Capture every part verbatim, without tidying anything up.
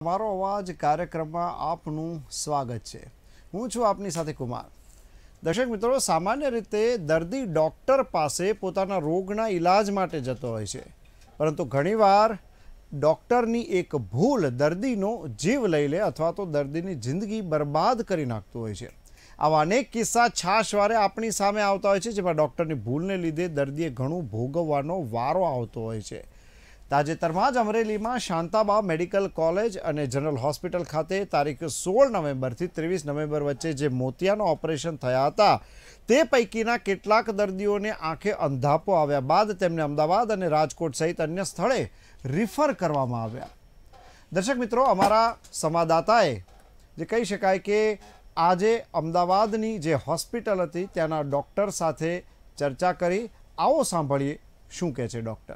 મારો અવાજ કાર્યક્રમમાં આપનું સ્વાગત છે। હું છું આપની સાથે કુમાર। દર્શક મિત્રો, સામાન્ય રીતે દર્દી ડૉક્ટર પાસે પોતાના રોગના ઇલાજ માટે જતો હોય છે, પરંતુ ઘણીવાર ડૉક્ટરની એક ભૂલ દર્દીનો જીવ લઈ લે અથવા તો દર્દીની જિંદગી બરબાદ કરી નાખતું હોય છે। આવા અનેક કિસ્સા છાશવારે આપણી સામે આવતા હોય છે, જેમાં ડૉક્ટરની ભૂલને લીધે દર્દીએ ઘણું ભોગવવાનો વારો આવતો હોય છે। તાજેતરમાં જ અમરેલીમાં શાંતાબા મેડિકલ કોલેજ અને જનરલ હોસ્પિટલ ખાતે તારીખ સોળ નવેમ્બરથી ત્રેવીસ નવેમ્બર વચ્ચે જે મોતિયાનો ઓપરેશન થયા હતા, તે પૈકીના કેટલાક દર્દીઓને આંખે અંધાપો આવ્યા બાદ તેમને અમદાવાદ અને રાજકોટ સહિત અન્ય સ્થળે રિફર કરવામાં આવ્યા। દર્શક મિત્રો, અમારા સંવાદદાતાએ જે કહી શકાય કે આજે અમદાવાદની જે હોસ્પિટલ હતી ત્યાંના ડૉક્ટર સાથે ચર્ચા કરી। આવો સાંભળીએ શું કહે છે ડૉક્ટર।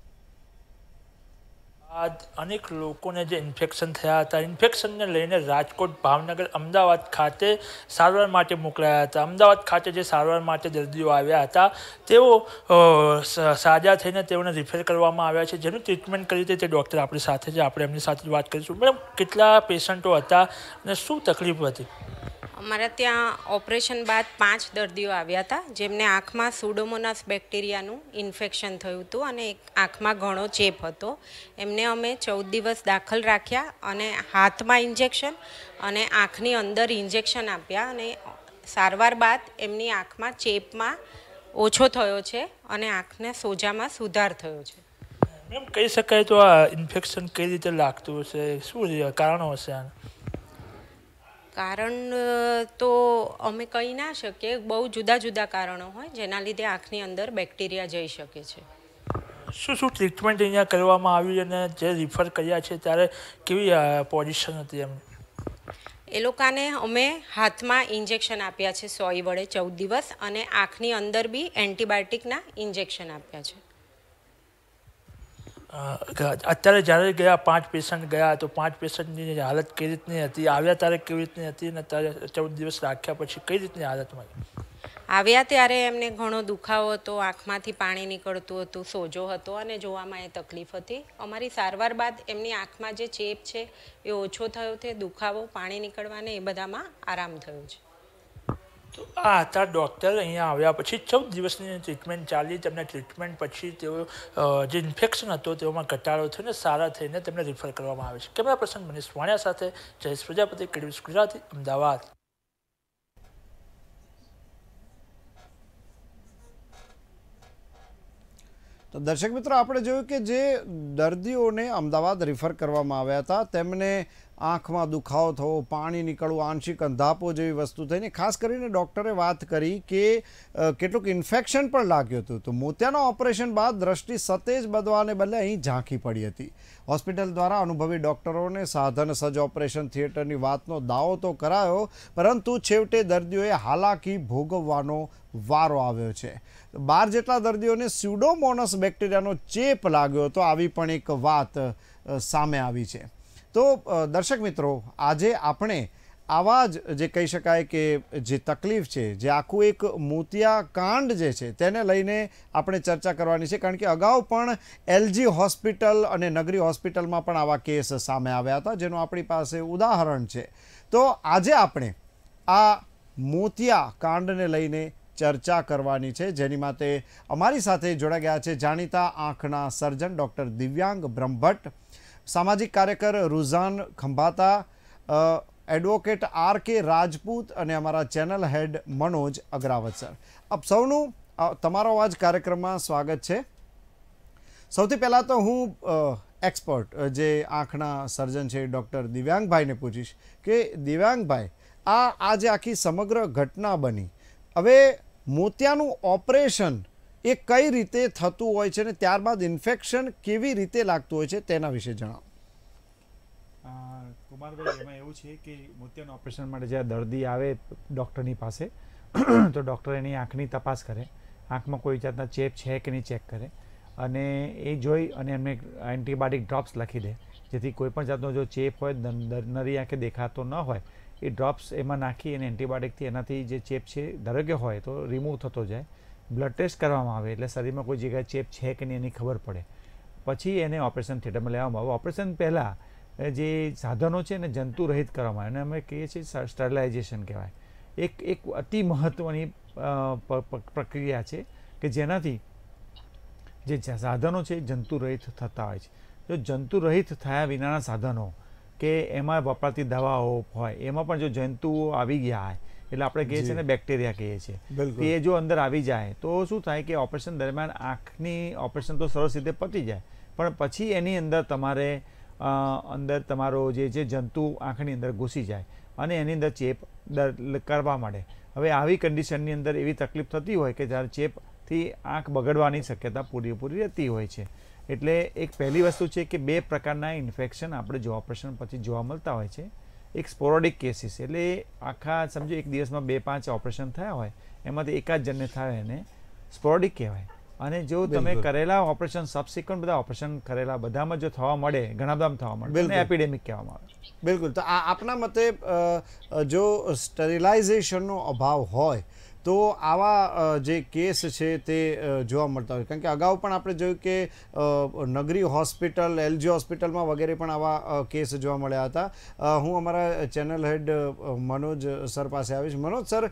अनेक लोगों ने जो इन्फेक्शन थया था, इन्फेक्शन ने लईने राजकोट, भावनगर, अमदावाद खाते सारवार माटे मोकलाया था। अमदावाद खाते जे सारवार माटे दर्दीओ आव्या हता, तेओ साजा थईने तेओने रिफर करवामां आव्या छे। जेनुं ट्रीटमेंट करी ते डॉक्टर आपणी साथे छे, આપણે એમની સાથે વાત કરીશું। મેડમ, કેટલા પેશન્ટો હતા અને શું તકલીફ હતી? અમારા ત્યાં ઓપરેશન બાદ પાંચ દર્દીઓ આવ્યા હતા, જેમને આંખમાં સુડોમોનાસ બેક્ટેરિયાનું ઇન્ફેક્શન થયું હતું અને આંખમાં ઘણો ચેપ હતો। એમને અમે ચૌદ દિવસ દાખલ રાખ્યા અને હાથમાં ઇન્જેક્શન અને આંખની અંદર ઇન્જેક્શન આપ્યા અને સારવાર બાદ એમની આંખમાં ચેપમાં ઓછો થયો છે અને આંખને સોજામાં સુધાર થયો છે। મેમ, કહી શકાય તો આ ઇન્ફેક્શન કઈ રીતે લાગતું હશે? શું કારણો હશે આના? કારણ તો અમે કહી ના શકીએ, બહુ જુદા જુદા કારણો હોય જેના લીધે આંખની અંદર બેક્ટેરિયા જઈ શકે છે। શું શું ટ્રીટમેન્ટ અહીંયા કરવામાં આવી અને જે રિફર કર્યા છે ત્યારે કેવી પોઝિશન હતી એમની? એ લોકોને અમે હાથમાં ઇન્જેક્શન આપ્યા છે સોય વડે ચૌદ દિવસ અને આંખની અંદર બી એન્ટીબાયોટિકના ઇન્જેક્શન આપ્યા છે। અત્યારે જ્યારે ગયા પાંચ પેશન્ટ ગયા તો પાંચ પેશન્ટની હાલત કઈ રીતની હતી? આવ્યા ત્યારે કેવી રીતની હતી અને અત્યારે ચૌદ દિવસ રાખ્યા પછી કઈ રીતની હાલતમાં? આવ્યા ત્યારે એમને ઘણો દુખાવો હતો, આંખમાંથી પાણી નીકળતું હતું, સોજો હતો અને જોવામાં એ તકલીફ હતી। અમારી સારવાર બાદ એમની આંખમાં જે ચેપ છે એ ઓછો થયો છે, દુખાવો, પાણી નીકળવાને એ બધામાં આરામ થયો છે। તો આ હતા ડૉક્ટર। અહીંયા આવ્યા પછી ચૌદ દિવસની ટ્રીટમેન્ટ ચાલી। તેમને ટ્રીટમેન્ટ પછી તેઓ જે ઇન્ફેક્શન હતો તેઓમાં ઘટાડો થઈને સારા થઈને તેમને રિફર કરવામાં આવે છે। કેમેરા પર્સન મનીષ વાણિયા સાથે જયેશ પ્રજાપતિ, કેડીવીસ ગુજરાતી, અમદાવાદ। તો દર્શક મિત્રો, આપણે જોયું કે જે દર્દીઓને અમદાવાદ રિફર કરવામાં આવ્યા હતા તેમને આંખમાં દુખાવો થવો, પાણી નીકળવું, આંશિક અંધાપો જેવી વસ્તુ થઈને ખાસ કરીને ડૉક્ટરે વાત કરી કે કેટલુંક ઇન્ફેક્શન પણ લાગ્યું હતું। તો મોતિયાના ઓપરેશન બાદ દ્રષ્ટિ સતેજ બદવાને બદલે અહીં ઝાંખી પડી હતી। હોસ્પિટલ દ્વારા અનુભવી ડૉક્ટરોને સાધન સજ્જ ઓપરેશન થિયેટરની વાતનો દાવો તો કરાયો, પરંતુ છેવટે દર્દીઓએ હાલાકી ભોગવવાનો વારો આવ્યો છે। બાર જેટલા દર્દીઓને સ્યુડોમોનસ બેક્ટેરિયાનો ચેપ લાગ્યો હતો, આવી પણ એક વાત સામે આવી છે। તો દર્શક મિત્રો, આજે આપણે આવા જ જે કહી શકાય કે જે તકલીફ છે, જે આખું એક મોતિયા કાંડ જે છે તેને લઈને આપણે ચર્ચા કરવાની છે, કારણ કે અગાઉ પણ એલજી હોસ્પિટલ અને નગરી હોસ્પિટલમાં પણ આવા કેસ સામે આવ્યા હતા, જેનું આપણી પાસે ઉદાહરણ છે। તો આજે આપણે આ મોતિયા કાંડને લઈને ચર્ચા કરવાની છે, જેની માટે અમારી સાથે જોડાઈ ગયા છે જાણીતા આંખના સર્જન ડૉક્ટર દિવ્યાંગ બ્રહ્મભટ્ટ, સામાજિક કાર્યકર Ruzan Khambhata, advocate R K Rajput અને અમારા channel head Manoj Agravat sir. આપ સૌનું તમારો અવાજ કાર્યક્રમમાં સ્વાગત છે। સૌથી પહેલાં તો હું એક્સપર્ટ જે આંખના સર્જન છે ડૉક્ટર દિવ્યાંગભાઈને પૂછીશ કે દિવ્યાંગભાઈ, આ આજે આખી સમગ્ર ઘટના બની, હવે મોતિયાનું ઓપરેશન એ કઈ રીતે થતું હોય છે અને ત્યારબાદ ઇન્ફેક્શન કેવી રીતે લાગતું હોય છે તેના વિશે જણાવો। કુમારભાઈ, એમાં એવું છે કે મોતિયાના ઓપરેશન માટે જ્યારે દર્દી આવે ડૉક્ટરની પાસે તો ડૉક્ટર એની આંખની તપાસ કરે, આંખમાં કોઈ જાતના ચેપ છે કે નહીં ચેક કરે અને એ જોઈ અને એમને એન્ટીબાયોટિક ડ્રોપ્સ લખી દે, જેથી કોઈપણ જાતનો જો ચેપ હોય, નરી આંખે દેખાતો ન હોય, એ ડ્રોપ્સ એમાં નાખી અને એન્ટીબાયોટિકથી એનાથી જે ચેપ છે દરેકે હોય તો રિમૂવ થતો જાય। બ્લડ ટેસ્ટ કરવામાં આવે એટલે શરીરમાં કોઈ જગ્યાએ ચેપ છે કે નહીં એની ખબર પડે, પછી એને ઓપરેશન થિયેટરમાં લેવામાં આવે। ઓપરેશન પહેલાં જે સાધનો છે એને જંતુ રહિત કરવામાં આવે, અને અમે કહીએ છીએ સ્ટરલાઇઝેશન કહેવાય. એક એક અતિ મહત્ત્વની પ્રક્રિયા છે કે જેનાથી જે સાધનો છે એ જંતુ રહિત થતા હોય છે. જો જંતુ રહિત થયા વિનાના સાધનો કે એમાં વપરાતી દવાઓ હોય એમાં પણ જો જંતુઓ આવી ગયા હોય, એટલે આપણે કહીએ છીએ ને બેક્ટેરિયા કહીએ છીએ, એ જો અંદર આવી જાય તો શું થાય કે ઓપરેશન દરમિયાન આંખની ઓપરેશન તો સરસ રીતે પતી જાય, પણ પછી એની અંદર તમારે અંદર તમારો જે જે જંતુ આંખની અંદર ઘૂસી જાય અને એની અંદર ચેપ કરવા માંડે. હવે આવી કન્ડિશનની અંદર એવી તકલીફ થતી હોય કે જ્યારે ચેપથી આંખ બગડવાની શક્યતા પૂરેપૂરી રહેતી હોય છે. એટલે એક પહેલી વસ્તુ છે કે બે પ્રકારના ઇન્ફેક્શન આપણે જો ઓપરેશન પછી જોવા મળતા હોય છે. એક સ્પોરોડિક કેસીસ, એટલે આખા સમજો એક દિવસમાં બે પાંચ ઓપરેશન થયા હોય એમાંથી એકાદ જણને થાય એને સ્પોરોડિક કહેવાય. અને જો તમે કરેલા ઓપરેશન સબસિક્વન્ટ બધા ઓપરેશન કરેલા બધામાં જો થવા મળે, ઘણા બધામાં થવા મળે, એને એપિડેમિક કહેવામાં આવે. બિલકુલ. તો આ આપના મતે જો સ્ટરિલાઇઝેશનનો અભાવ હોય તો આવા જે કેસ છે તે જોવા મળતા હોય, કારણ કે અગાઉ પણ આપણે જોયું કે નગરી હોસ્પિટલ, એલજી હોસ્પિટલમાં વગેરે પણ આવા કેસ જોવા મળ્યા હતા. હું અમારા ચેનલ હેડ મનોજ સર પાસે આવીશ. મનોજ સર,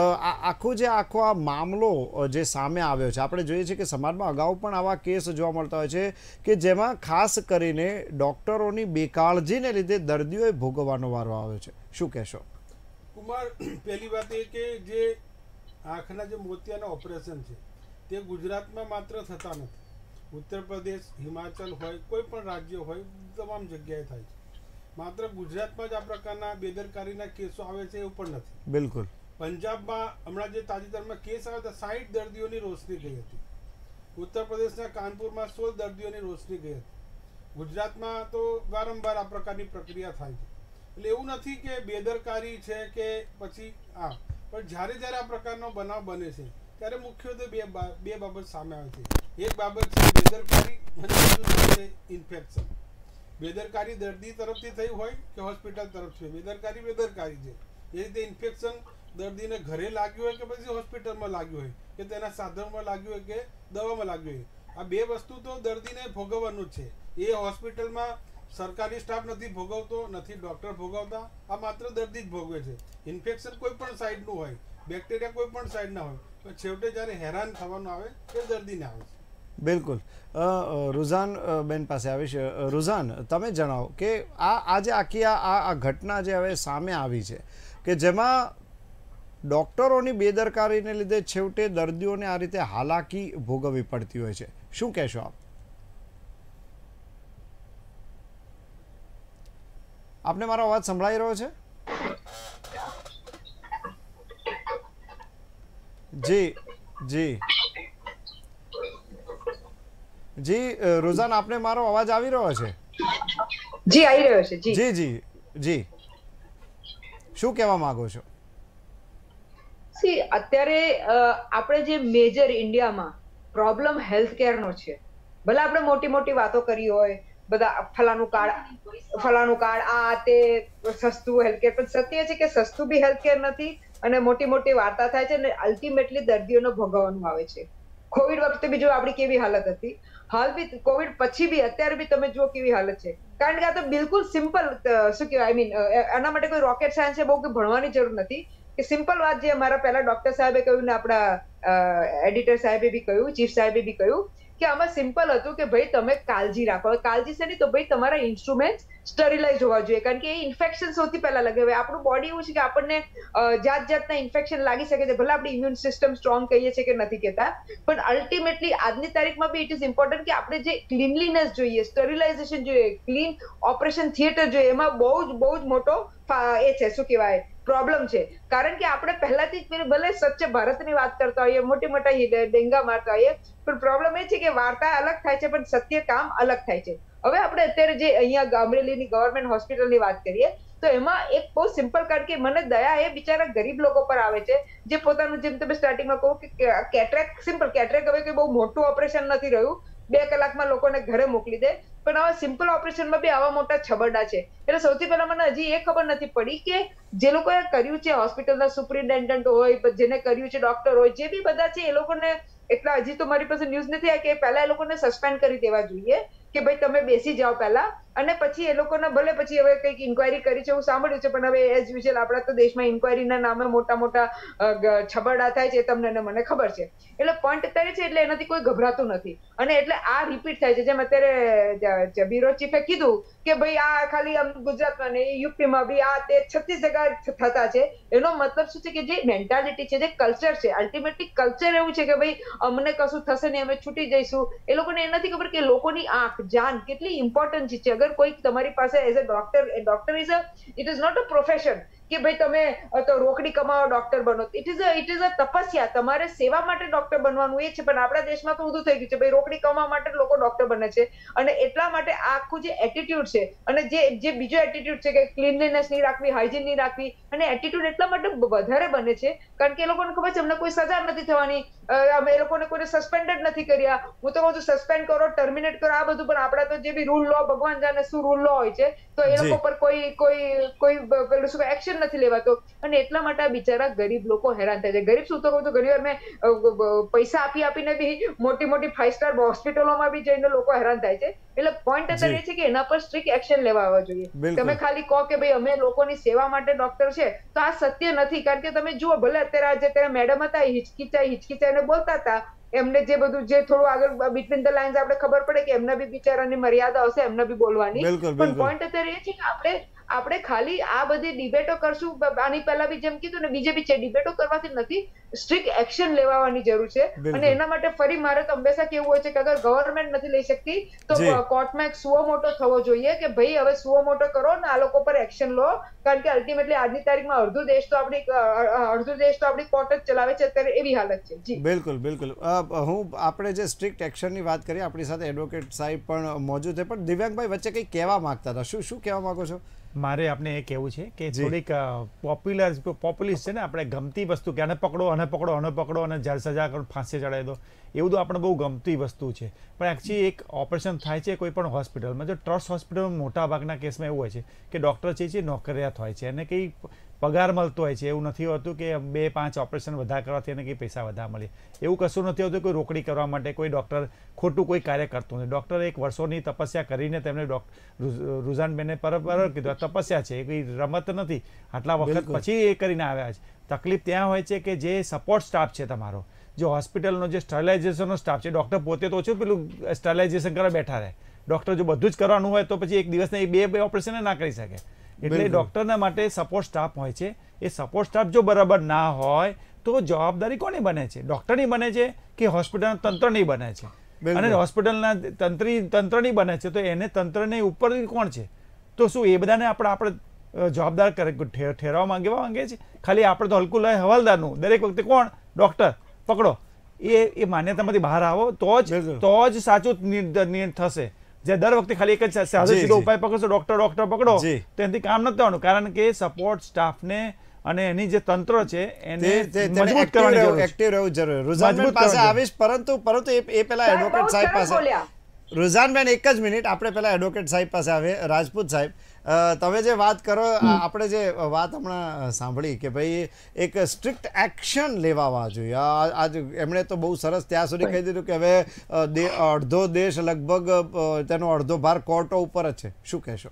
આખું જે આખો આ મામલો જે સામે આવ્યો છે, આપણે જોઈએ છીએ કે સમાજમાં અગાઉ પણ આવા કેસ જોવા મળતા હોય છે કે જેમાં ખાસ કરીને ડૉક્ટરોની બેકાળજીને લીધે દર્દીઓએ ભોગવવાનો વારો આવ્યો છે. શું કહેશો? કુમાર, પહેલી વાત એ કે જે આંખના જે મોતિયાના ઓપરેશન છે તે ગુજરાતમાં માત્ર થતા નથી. ઉત્તર પ્રદેશ, હિમાચલ હોય, કોઈ પણ રાજ્ય હોય, તમામ જગ્યાએ થાય છે. માત્ર ગુજરાતમાં જ આ પ્રકારના બેદરકારીના કેસો આવે છે એવું પણ નથી. બિલકુલ. પંજાબમાં હમણાં જે તાજેતરમાં કેસ આવ્યા હતા, સાઠ દર્દીઓની રોશની ગઈ હતી. ઉત્તર પ્રદેશના કાનપુરમાં સોળ દર્દીઓની રોશની ગઈ હતી. ગુજરાતમાં તો વારંવાર આ પ્રકારની પ્રક્રિયા થાય છે. એટલે એવું નથી કે બેદરકારી છે કે પછી આ, પણ જ્યારે જ્યારે આ પ્રકારનો બનાવ બને છે ત્યારે મુખ્યત્વે બે બે બાબત સામે આવે છે. એક બાબત છે બેદરકારી અને બીજું છે ઇન્ફેક્શન. બેદરકારી દર્દી તરફથી થઈ હોય કે હોસ્પિટલ તરફથી, બેદરકારી બેદરકારી છે. એ રીતે ઇન્ફેક્શન દર્દીને ઘરે લાગ્યું હોય કે પછી હોસ્પિટલમાં લાગ્યું હોય કે તેના સાધનમાં લાગ્યું હોય કે દવામાં લાગ્યું હોય, આ બે વસ્તુ તો દર્દીને ભોગવવાનું જ છે. એ હોસ્પિટલમાં સરકારી સ્ટાફ નથી ભોગવતો, નથી ડૉક્ટર ભોગવતા, આ માત્ર દર્દી જ ભોગવે છે. ઇન્ફેક્શન કોઈ પણ સાઈડનું હોય, બેક્ટેરિયા કોઈ પણ સાઈડના હોય, તો છેવટે જ્યારે હેરાન થવાનું આવે એ દર્દીને આવે છે. બિલકુલ. રુઝાન બેન પાસે આવીશ. રુઝાન, તમે જણાવો કે આ આજે આખી આ આ ઘટના જે હવે સામે આવી છે કે જેમાં ડૉક્ટરોની બેદરકારીને લીધે છેવટે દર્દીઓને આ રીતે હાલાકી ભોગવવી પડતી હોય છે, શું કહેશો આપ? આપને મારો અવાજ સંભળાઈ રહ્યો છે? જી જી જી રોઝાન, આપને મારો અવાજ આવી રહ્યો છે? જી આવી રહ્યો છે. જી જી જી શું કહેવા માંગો છો? સી અત્યારે આપણે જે મેજર ઇન્ડિયામાં પ્રોબ્લેમ હેલ્થ કેર નો છે, ભલે આપણે મોટી મોટી વાતો કરી હોય, બધા ફલાનું કાર્ડ ફલાનું કાર્ડ આ તે સસ્તું હેલ્થકેર, પણ સત્ય છે કે સસ્તું બી હેલ્થકેર નથી અને મોટી મોટી વાર્તા થાય છે અને અલ્ટિમેટલી દર્દીઓને ભોગવવાનું આવે છે. કોવિડ વખતે બી જો આપણી કેવી હાલત હતી, હાલ બી કોવિડ પછી બી અત્યારે બી તમે જુઓ કેવી હાલત છે. કારણ કે આ તો બિલકુલ સિમ્પલ શું કહેવાય, આઈ મીન એના માટે કોઈ રોકેટ સાયન્સ બહુ કે ભણવાની જરૂર નથી. કે સિમ્પલ વાત જે અમારા પહેલા ડોક્ટર સાહેબે કહ્યું ને આપણા એડિટર સાહેબે બી કહ્યું, ચીફ સાહેબે બી કહ્યું કે આમાં સિમ્પલ હતું કે ભાઈ તમે કાળજી રાખો. કાળજી છે નહીં તો ભાઈ તમારા ઇન્સ્ટ્રુમેન્ટ સ્ટરીલાઇઝ હોવા જોઈએ, કારણ કે એ ઇન્ફેક્શન સૌથી પહેલા લગે. હવે આપણું બોડી એવું છે કે આપણને જાત જાતના ઇન્ફેક્શન લાગી શકે છે, ભલે આપણી ઇમ્યુન સિસ્ટમ સ્ટ્રોંગ કહીએ છીએ કે નથી કહેતા, પણ અલ્ટિમેટલી આજની તારીખમાં બી ઇટ ઇઝ ઇમ્પોર્ટન્ટ કે આપણે જે ક્લીનલીનેસ જોઈએ, સ્ટરીલાઇઝેશન જોઈએ, ક્લીન ઓપરેશન થિયેટર જોઈએ, એમાં બહુ જ બહુ જ મોટો એ છે શું કહેવાય પ્રોબ્લેમ છે. કારણ કે આપણે પહેલાથી જ ભલે સ્વચ્છ ભારતની વાત કરતા હોઈએ, મોટી મોટા ડેંગા મારતા હોઈએ, પણ પ્રોબ્લેમ એ છે કે વાર્તા અલગ થાય છે પણ સત્ય કામ અલગ થાય છે. હવે આપણે અત્યારે જે અહીંયા અમરેલીની ગવર્મેન્ટ હોસ્પિટલની વાત કરીએ તો એમાં એક બહુ સિમ્પલ, કારણ કે મને દયા એ બિચારા ગરીબ લોકો પર આવે છે જે પોતાનું, જેમ તમે સ્ટાર્ટિંગમાં કહો કે કેટરેક, સિમ્પલ કેટરેક હવે કોઈ બહુ મોટું ઓપરેશન નથી રહ્યું, બે કલાકમાં લોકોને ઘરે મોકલી દે, પણ આવા સિમ્પલ ઓપરેશનમાં બી આવા મોટા છબરડા છે. એટલે સૌથી પહેલા મને હજી એ ખબર નથી પડી કે જે લોકોએ કર્યું છે, હોસ્પિટલના સુપરિન્ટેન્ડન્ટ હોય, જેને કર્યું છે ડોક્ટર હોય, જે બી બધા છે એ લોકોને એટલા, હજી તો મારી પાસે ન્યૂઝ નથી આવ્યા કે પહેલા એ લોકોને સસ્પેન્ડ કરી દેવા જોઈએ કે ભાઈ તમે બેસી જાઓ પહેલા અને પછી એ લોકોને ભલે પછી હવે કંઈક ઇન્ક્વાયરી કરી છે એવું સાંભળ્યું છે, પણ હવે એઝ યુઝ્યુઅલ આપણા તો દેશમાં ઇન્ક્વાયરીના નામે મોટા મોટા છબરડા થાય છે, તમને ને મને ખબર છે. એટલે પોઈન્ટ અત્યારે છે એટલે એનાથી કોઈ ગભરાતું નથી. અને એટલે આ રિપીટ થાય છે, જેમ અત્યારે બ્યુરો ચીફે કીધું કે ભાઈ આ ખાલી આમ ગુજરાતમાં ને યુપીમાં બી આ તે છત્રીસ જગ્યા થતા છે. એનો મતલબ શું છે કે જે મેન્ટાલિટી છે, જે કલ્ચર છે, અલ્ટિમેટલી કલ્ચર એવું છે કે ભાઈ અમને કશું થશે નહીં, અમે છૂટી જઈશું. એ લોકોને એ નથી ખબર કે લોકોની આંખ જાન કેટલી ઇમ્પોર્ટન્ટ છે. અગર કોઈ તમારી પાસે as a doctor, doctor is a it is not a profession કે ભાઈ તમે તો રોકડી કમાવો ડોક્ટર બનો. It is a it is a તપસ્યા. તમારે સેવા માટે ડોક્ટર બનવાનું એ છે. પણ આપણા દેશમાં તો ઊંધું થઈ ગયું છે, ભાઈ રોકડી કમાવા માટે લોકો ડોક્ટર બને છે. અને એટલા માટે આખું જે એટીટ્યુડ છે અને જે જે બીજો એટીટ્યુડ છે કે ક્લીનલીનેસ નહીં રાખવી, હાઇજીન નહીં રાખવી, અને એટીટ્યુડ એટલા માટે વધારે બને છે કારણ કે એ લોકોને ખબર છે અમને કોઈ સજા નથી થવાની, અમે એ લોકોને કોઈને સસ્પેન્ડ જ નથી કર્યા. હું તો કહું છું સસ્પેન્ડ કરો, ટર્મિનેટ કરો, આ બધું, પણ આપણા તો જે બી રૂલ લો, ભગવાન જાણે શું રૂલ લો હોય છે, તો એ લોકો પર કોઈ કોઈ કોઈ પેલું શું એક્શન નથી લેવાતો. અને એટલા માટે આ બિચારા ગરીબ લોકો હેરાન થાય છે. ગરીબ શું તો કહું છું, ઘણી વાર મેં પૈસા આપી આપીને બી મોટી મોટી ફાઈવ સ્ટાર હોસ્પિટલોમાં બી જઈને લોકો હેરાન થાય છે. એટલે પોઈન્ટ અત્યારે એ છે કે એના પર સ્ટ્રિક્ટ એક્શન લેવા આવવા જોઈએ. તમે ખાલી કહો કે ભાઈ અમે લોકોની સેવા માટે ડોક્ટર છે, તો આ સત્ય નથી. કારણ કે તમે જુઓ, ભલે અત્યારે આજે અત્યારે મેડમ હતા, હિચકિચાઈ હિચકિચાઈને બોલતા હતા, એમને જે બધું જે થોડું આગળ બિટવીન ધ લાઇન્સ આપણે ખબર પડે કે એમના બી બિચારાની મર્યાદા હશે, એમના બી બોલવાની. પણ પોઈન્ટ અત્યારે એ છે કે આપણે આપણે ખાલી આ બધી ડિબેટો કરશું. આની પહેલા બી જેમ કીધું ને, બીજે બી છે, ડિબેટો કરવાથી નથી, સ્ટ્રિક્ટ એક્શન લેવાની જરૂર છે. અને એના માટે ફરી મારે તો હંમેશા કેવું હોય છે કે અગર ગવર્મેન્ટ નથી લઈ શકતી તો કોર્ટમાં એક સુઓ મોટો થવો જોઈએ કે ભાઈ હવે સુઓ મોટો કરો ને આ લોકો પર એક્શન લો. કારણ કે અલ્ટિમેટલી આજની તારીખમાં અડધું દેશ તો આપણી અડધું દેશ તો આપણી કોર્ટ જ ચલાવે છે અત્યારે, એવી હાલત છે. જી બિલકુલ બિલકુલ. હું આપણે જે સ્ટ્રિક્ટ એક્શનની વાત કરીએ, આપણી સાથે એડવોકેટ સાહેબ પણ મોજૂદ છે, પણ દિવ્યાંગભાઈ વચ્ચે કંઈ કહેવા માંગતા હતા, શું શું કહેવા માંગો છો? મારે આપણે એ કહેવું છે કે થોડીક પોપ્યુલર પોપ્યુલિસ્ટ છે ને, આપણે ગમતી વસ્તુ કે આને પકડો અને પકડો અને પકડો અને જળ સજા કરો, ફાંસી ચડાવી દો, એવું તો આપણે બહુ ગમતી વસ્તુ છે. પણ એકચ્યુઅલી એક ઓપરેશન થાય છે કોઈ પણ હોસ્પિટલમાં, જો ટ્રસ્ટ હોસ્પિટલમાં મોટા ભાગના કેસમાં એવું હોય છે કે ડૉક્ટર છે જે નોકરિયાત હોય છે અને કંઈ પગાર મળતો હોય છે. એવું નથી હોતું કે બે પાંચ ઓપરેશન વધારે કરવાથી એને કંઈ પૈસા વધારે મળે, એવું કશું નથી હોતું. કોઈ રોકડી કરવા માટે કોઈ ડૉક્ટર ખોટું કોઈ કાર્ય કરતું નથી. ડૉક્ટર એક વર્ષોની તપસ્યા કરીને તેમને ડૉક્ટર રુઝાનબેને પર કીધું તપસ્યા છે, એ કોઈ રમત નથી. આટલા વખત પછી એ કરીને આવ્યા છે. તકલીફ ત્યાં હોય છે કે જે સપોર્ટ સ્ટાફ છે તમારો, જો હોસ્પિટલનો જે સ્ટરલાઇઝેશનનો સ્ટાફ છે, ડૉક્ટર પોતે તો ઓછું પેલું સ્ટરલાઇઝેશન કરવા બેઠા રહે. ડૉક્ટર જો બધું જ કરવાનું હોય તો પછી એક દિવસને બે બે ઓપરેશન ના કરી શકે. એટલે ડૉક્ટરના માટે સપોર્ટ સ્ટાફ હોય છે. એ સપોર્ટ સ્ટાફ જો બરાબર ના હોય તો જવાબદારી કોની બને છે? ડૉક્ટરની બને છે કે હોસ્પિટલના તંત્રની બને છે? અને હોસ્પિટલના તંત્રી તંત્રની બને છે તો એને તંત્રને ઉપર કોણ છે? તો શું એ બધાને આપણે આપણે જવાબદાર ઠેરવા માંગે માંગે છે? ખાલી આપણે તો હલકું લઈ હવાલદારનું દરેક વખતે કોણ? ડૉક્ટર પકડો. એ એ માન્યતામાંથી બહાર આવો તો જ તો જ સાચું નિર્ણય થશે. જે દર વખતે ખાલી એક જ સાદો સીધો ઉપાય પકડશો, ડોક્ટર ડોક્ટર પકડો, તો એનાથી કામ નથી થવાનું. કારણ કે સપોર્ટ સ્ટાફને અને એની જે તંત્ર છે એને મજબૂત કરવાની જરૂર છે. એક્ટિવ રહેવું જરૂરી. રુઝાનબેન પાસે આવીશ, પરંતુ પરંતુ એ પહેલા એડવોકેટ સાહેબ પાસે. રુઝાનબેન એક જ મિનિટ, આપણે પહેલા એડવોકેટ સાહેબ પાસે આવે. રાજપૂત સાહેબ, તમે જે વાત કરો, આપણે જે વાત હમણાં સાંભળી કે ભાઈ એક સ્ટ્રિક્ટ એક્શન લેવા જોઈએ, આજ એમણે તો બહુ સરસ ત્યાં સુધી કહી દીધું કે હવે અડધો દેશ લગભગ તેનો અડધો ભાર કોર્ટો ઉપર જ છે. શું કહેશો?